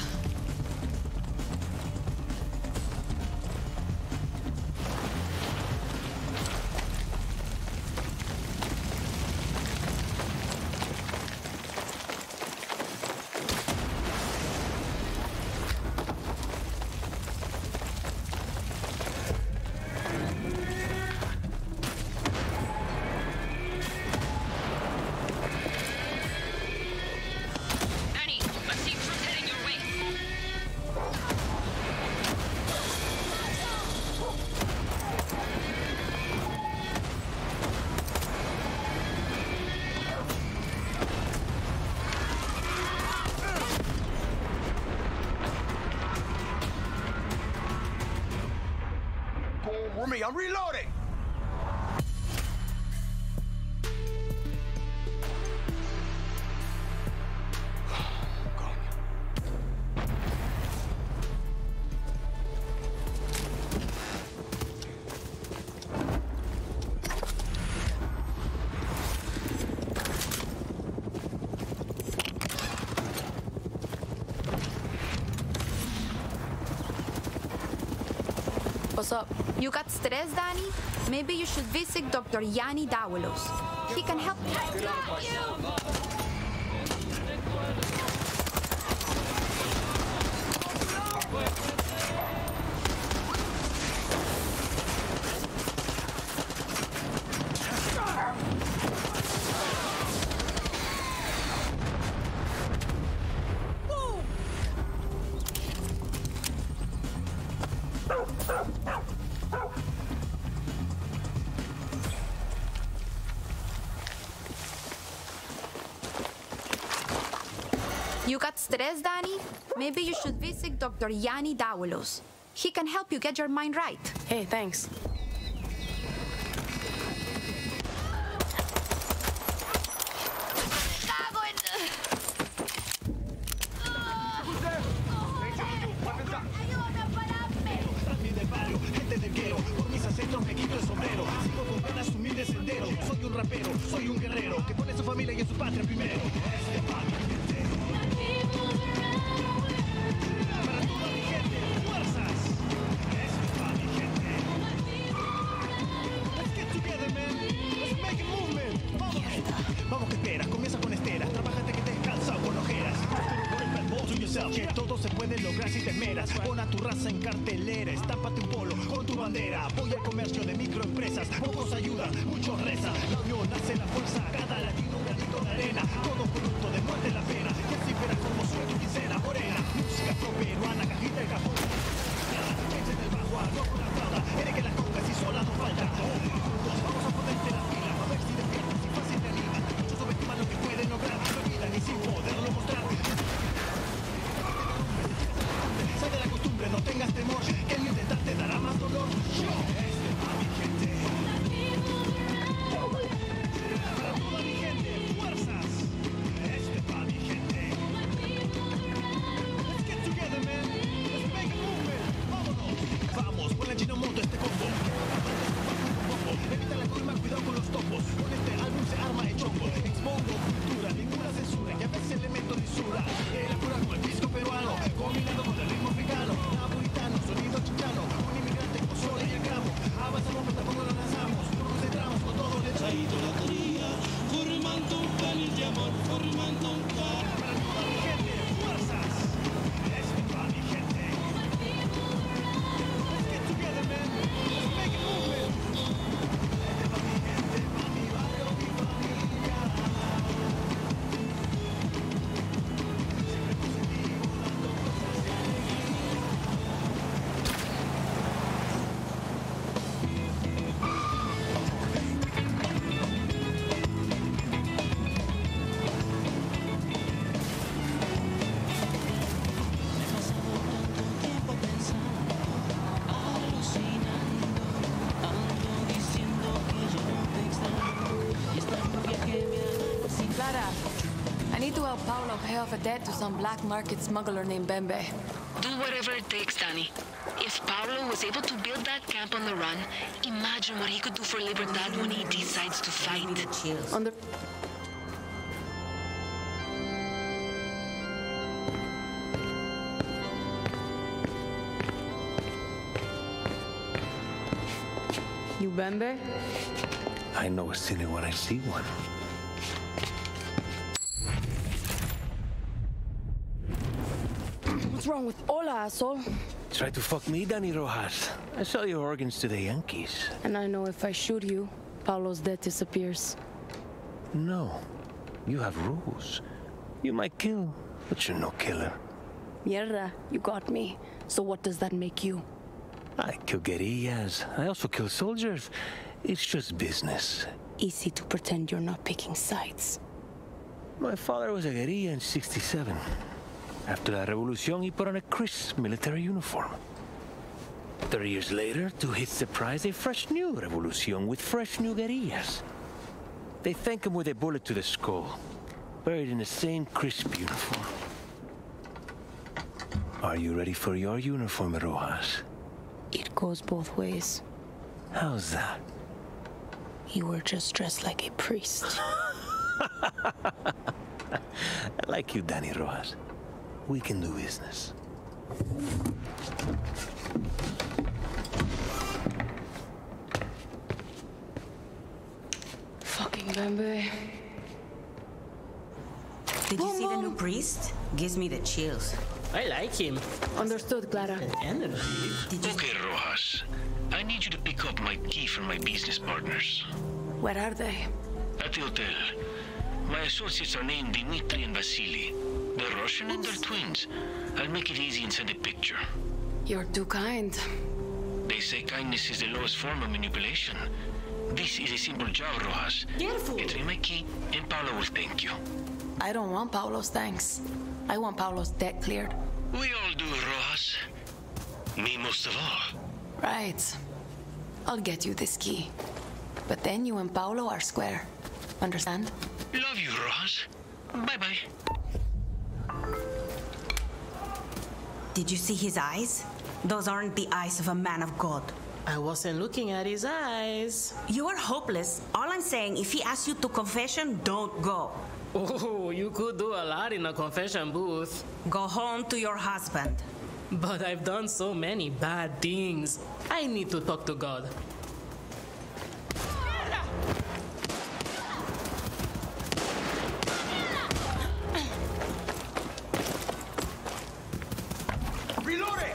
Me, I'm reloading! What's up? You got stress, Danny? Maybe you should visit Dr. Yanni Dawalos. He can help you. You got stress, Danny? Maybe you should visit Dr. Yanni Dawalos. He can help you get your mind right. Hey, thanks. Soy un rapero, soy un guerrero que pone a su familia y a su patria primero. Para toda mi gente, fuerzas. Esto para mi gente. Let's get together, man. Let's make a movement. Vamos. Vamos, que esperas. Comienza con esteras. Trabájate que te descansa con ojeras. Que todo se puede lograr si te esmeras. Pon a tu raza en cartelera. Estápate un polo con tu bandera. Apoya el comercio de microempresas. Pocos ayudan, muchos rezan. La unión hace la fuerza. Cada latino un granito de arena. Todo producto de muerte la pena. Y así verás como soy tu quincena morena. Música afro-peruana, cajita de cajón. Echa en el bajo, no con la flauta. Eres que las congas y sola no falta. Vamos a ponerte la pila. A ver si despiertas y fácil te animas. Muchos subestiman lo que pueden lograr. No olvidan ni sin poderlo mostrar. Sal de la costumbre, no tengas temor, que el intentar te dará más dolor. Yo, para mi gente. Para toda mi gente, fuerzas. Para mi gente. Let's get together, man. Let's make a movement. Vámonos. Vamos, ponle chino moto este combo. Evita la coima, cuidado con los topos. Con este álbum se arma el chongo. Expongo cultura, ninguna censura. Ya ves elemento de lisura. La pura con el disco peruano. Combinado con el ritmo africano. Napolitano, sonido chicano. Un inmigrante con sol y el gramo. Avanzamos, pero tampoco lo lanzamos. Nos concentramos con todo de traído la teoría. Formando un panel de amor. Formando un pan. Para toda mi gente, fuerzas. Para mi gente. Let's get together, man. Let's make a movement. Para mi gente, para mi barrio, mi familia. I need to help Paulo pay off a debt to some black market smuggler named Bembe. Do whatever it takes, Danny. If Paulo was able to build that camp on the run, imagine what he could do for Libertad when he decides to fight. Bembe? I know a sinner when I see one. What's wrong with Ola, asshole? Try to fuck me, Danny Rojas. I sell your organs to the Yankees. And I know if I shoot you, Paulo's death disappears. No. You have rules. You might kill, but you're no killer. Mierda, you got me. So what does that make you? I kill guerrillas. I also kill soldiers. It's just business. Easy to pretend you're not picking sides. My father was a guerrilla in '67. After la revolution, he put on a crisp military uniform. 30 years later, to his surprise, a fresh new revolution with fresh new guerrillas. They thank him with a bullet to the skull, buried in the same crisp uniform. Are you ready for your uniform, Rojas? It goes both ways. How's that? You were just dressed like a priest. I like you, Danny Rojas. We can do business. Fucking Bembe. Did you see the new priest? Gives me the chills. I like him. Understood, Clara. Energy. Okay, Rojas. I need you to pick up my key from my business partners. Where are they? At the hotel. My associates are named Dimitri and Vasily. They're Russian and they're twins. I'll make it easy and send a picture. You're too kind. They say kindness is the lowest form of manipulation. This is a simple job, Rojas. Careful. Get me my key and Paolo will thank you. I don't want Paulo's thanks. I want Paulo's debt cleared. We all do, Rojas. Me most of all. Right. I'll get you this key. But then you and Paulo are square. Understand? Love you, Rojas. Bye-bye. Did you see his eyes? Those aren't the eyes of a man of God. I wasn't looking at his eyes. You are hopeless. All I'm saying, if he asks you to confession, don't go. Oh, you could do a lot in a confession booth. Go home to your husband. But I've done so many bad things. I need to talk to God. Reloading!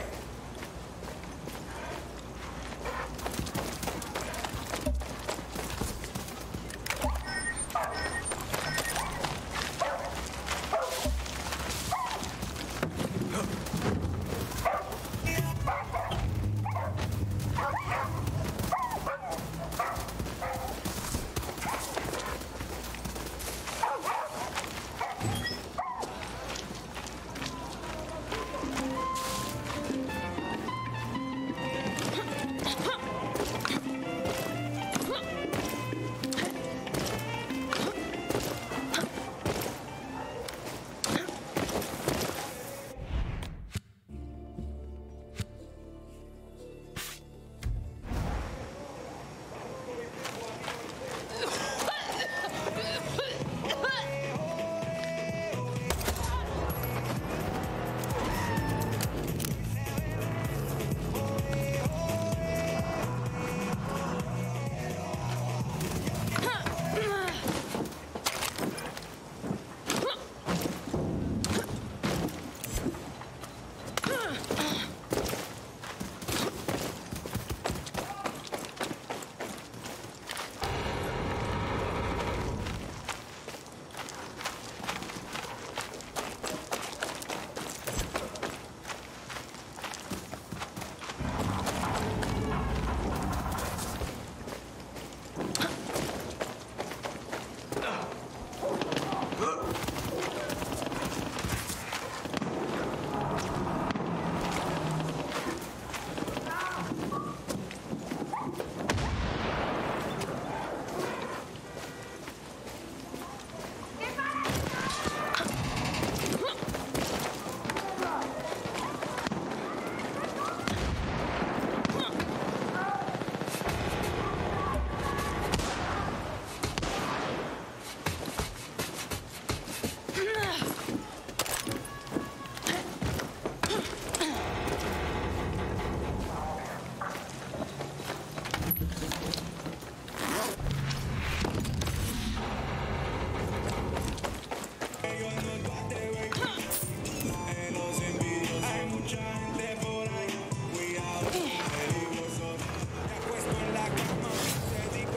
Los envidiosos, hay mucha gente por ahí. Cuidado, peligrosos. Me acuesto en la cama, te digo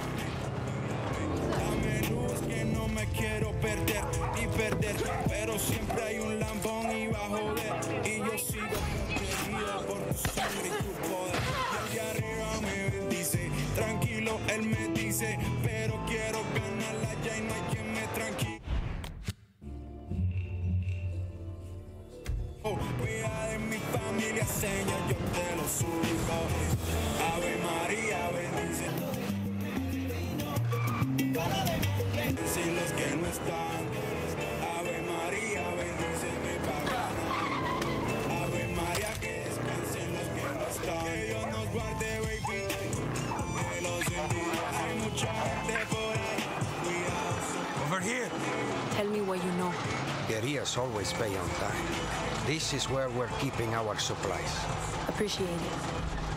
dame luz que no me quiero perder ni perder. Pero siempre hay un lambón y va a joder. Y yo sigo protegido por tu sangre y tu poder. Y el de arriba me bendice. Tranquilo, él me dice. Pero quiero ganarla ya y no hay quien me tranquilice. Cuida de mi familia, Señor, yo te lo suplico. Ave María, bendice. Bendice los que no están. Ave María, bendice mi pagana. Ave María, que descansen los que no están. Que Dios nos guarde, baby. Que los envíe. Hay mucha gente por ahí. Cuidado. Over here. Tell me what you know. Guerrillas always pay on time. This is where we're keeping our supplies. Appreciate it.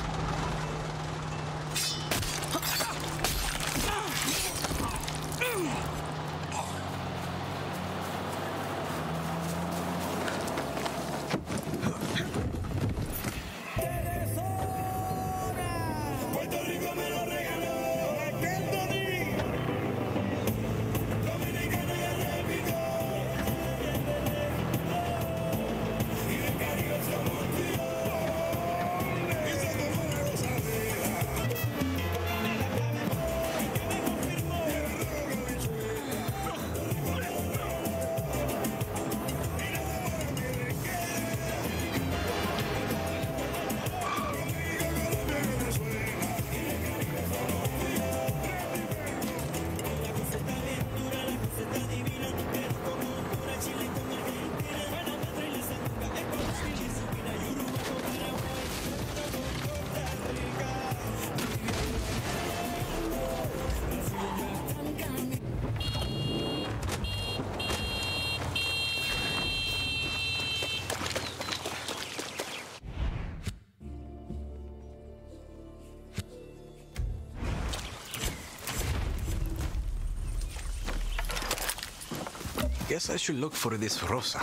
Guess I should look for this Rosa.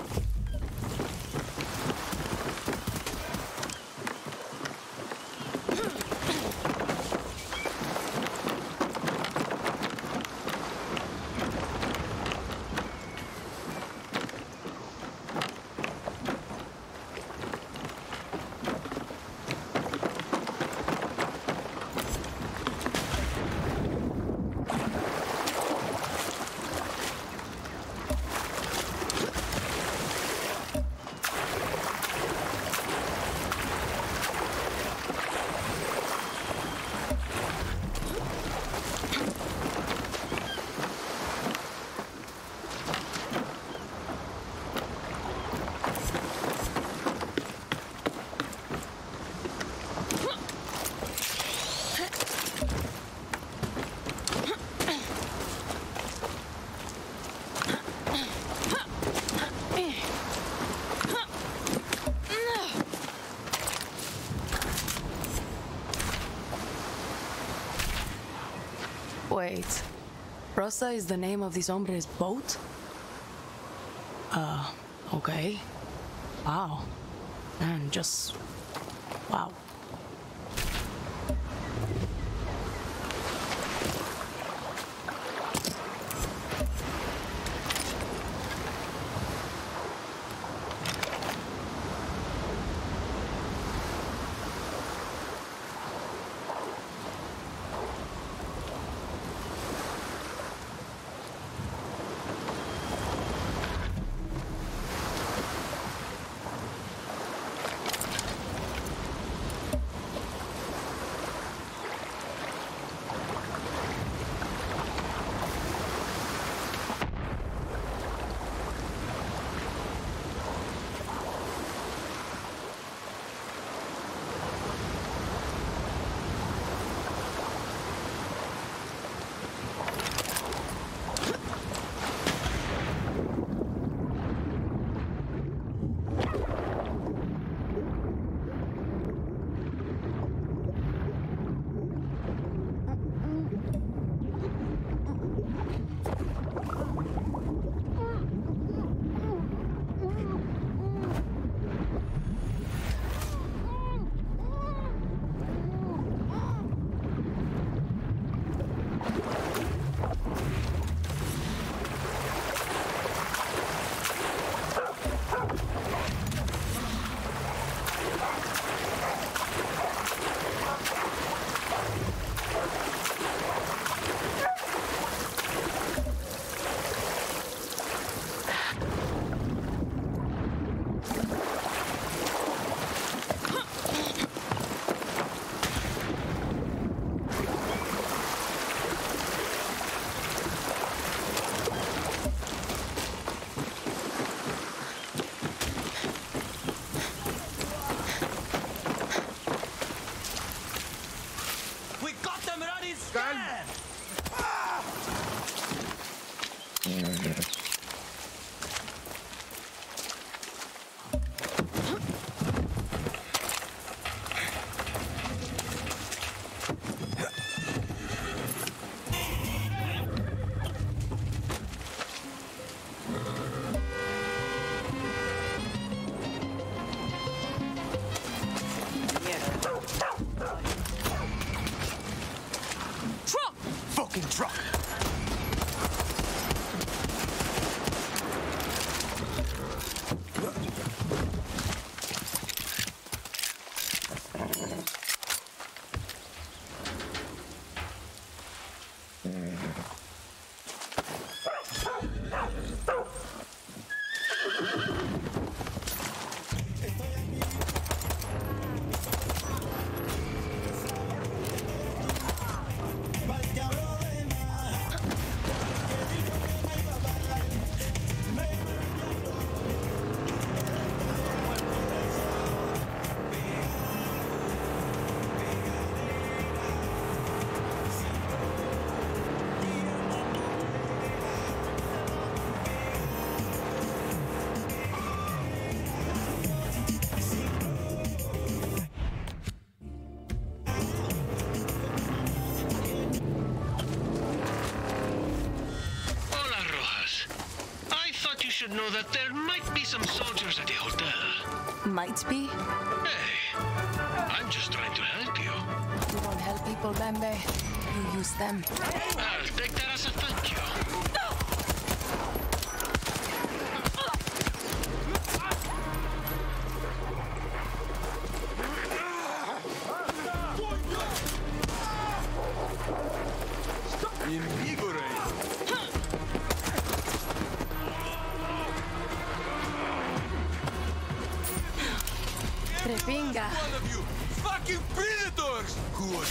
Wait. Rosa is the name of this hombre's boat? Okay. Wow. And just... wow. that there might be some soldiers at the hotel. Might be. Hey, I'm just trying to help you. You don't help people, Bembe. You use them. I'll take that as a thank you. Trepinga. One of you fucking predators! Good.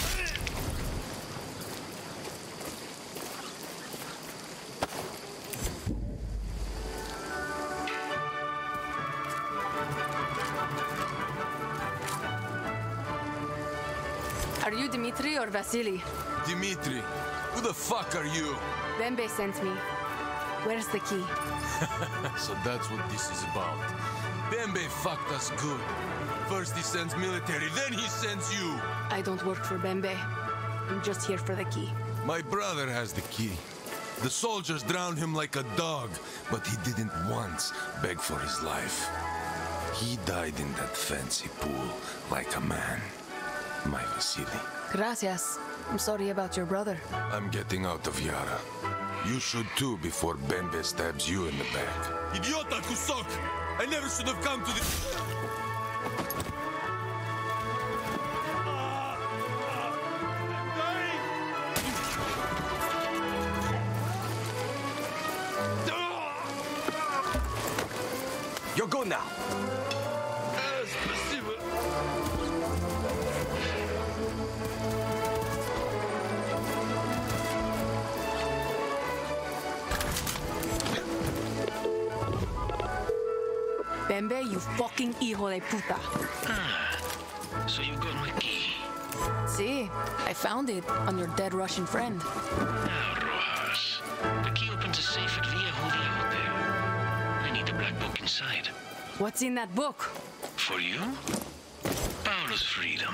Are you Dmitri or Vasily? Dmitri, who the fuck are you? Bembe sent me. Where's the key? So that's what this is about. Bembe fucked us good. First he sends military, then he sends you. I don't work for Bembe. I'm just here for the key. My brother has the key. The soldiers drowned him like a dog, but he didn't once beg for his life. He died in that fancy pool like a man. My Vasily. Gracias. I'm sorry about your brother. I'm getting out of Yara. You should too before Bembe stabs you in the back. Idiota Kusok! I never should have come to this. You're good now. Bembe, you fucking hijo de puta. So you got my key. See, I found it on your dead Russian friend. Now, Rojas. The key opens a safe at Via Julia Hotel. I need the black book inside. What's in that book? For you? Paolo's freedom.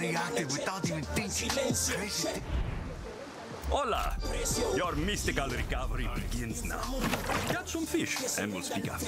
reacted without even thinking. Crazy thing. Hola! Your mystical recovery begins now. Get some fish, and we'll speak after.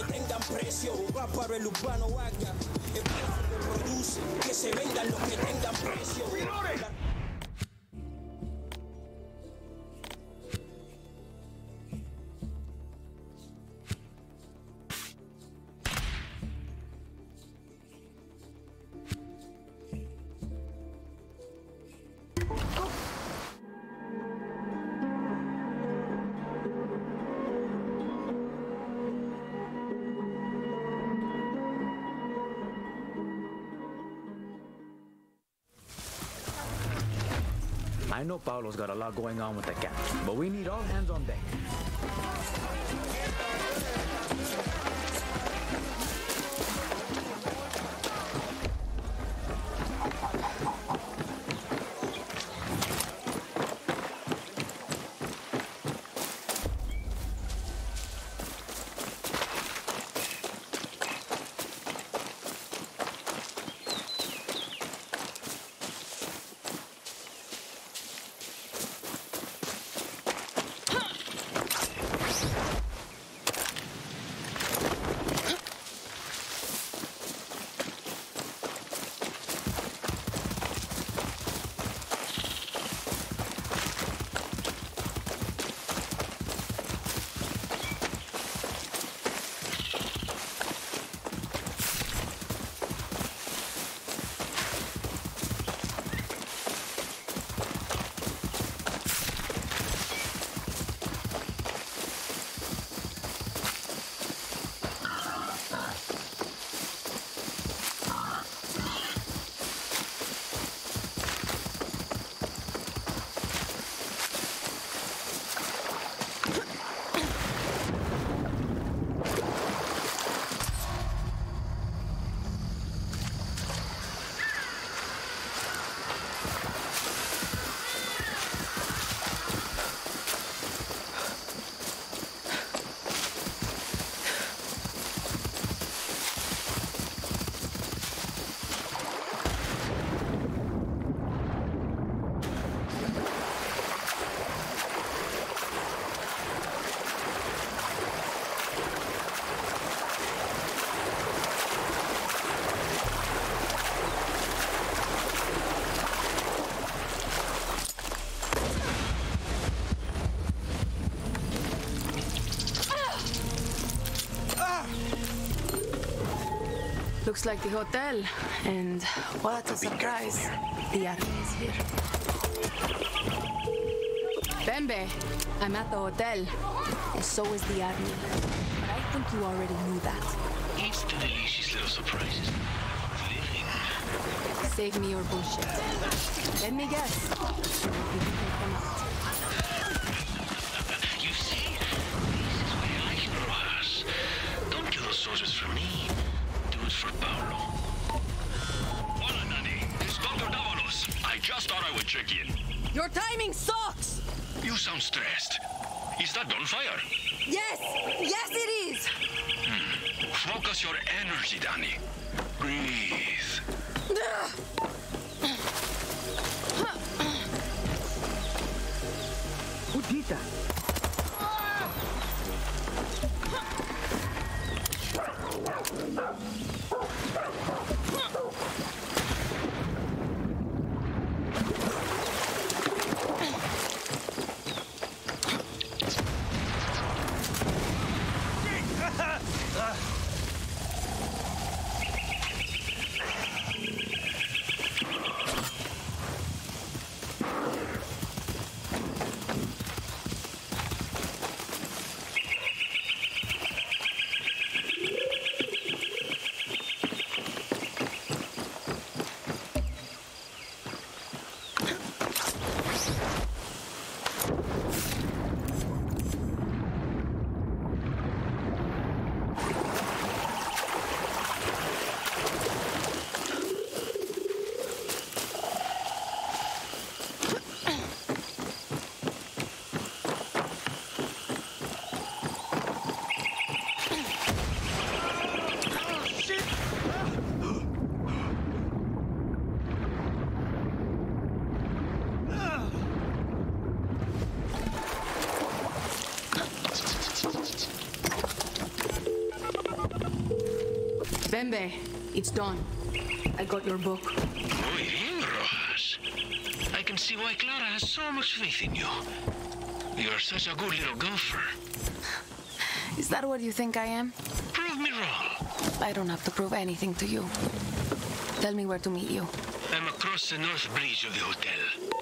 I know Paolo's got a lot going on with the cat, but we need all hands on deck. Looks like the hotel, and what a surprise, the army is here. Bembe, I'm at the hotel, and so is the army. But I think you already knew that. It's the delicious little surprises. Living. Save me your bullshit. Let me guess. You can take them out. You see, this is where I can cross. Don't kill those soldiers for me. Do it for Paolo. Hola, Danny. It's Dr. Davalos. I just thought I would check in. Your timing sucks! You sound stressed. Is that gunfire? Yes! Yes, it is! Focus your energy, Danny. Breathe. Putita! Fembe, it's done. I got your book. Muy bien, Rojas. I can see why Clara has so much faith in you. You're such a good little golfer. Is that what you think I am? Prove me wrong. I don't have to prove anything to you. Tell me where to meet you. I'm across the north bridge of the hotel.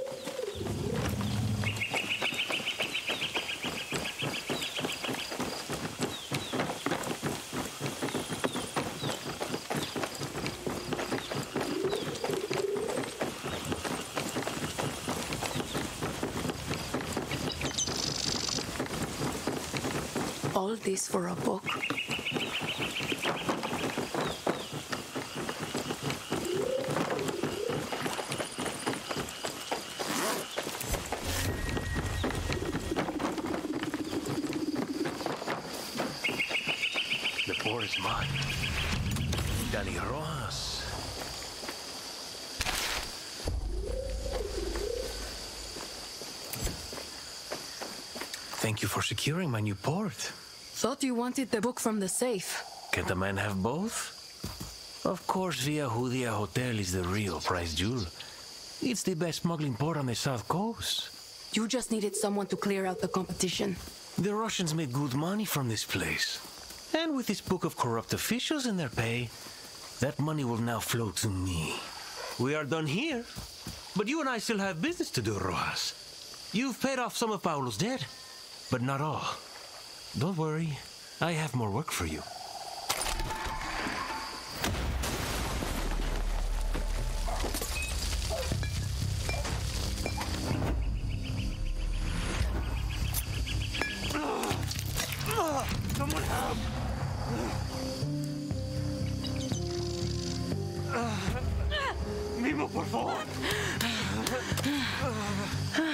All this for a book? The board is mine. Danny Rojas. Thank you for securing my new port. Thought you wanted the book from the safe. Can't a man have both? Of course, Via Judia Hotel is the real prize jewel. It's the best smuggling port on the south coast. You just needed someone to clear out the competition. The Russians made good money from this place. And with this book of corrupt officials in their pay, that money will now flow to me. We are done here, but you and I still have business to do, Rojas. You've paid off some of Paulo's debt, but not all. Don't worry, I have more work for you. Someone help! Mimo, por favor.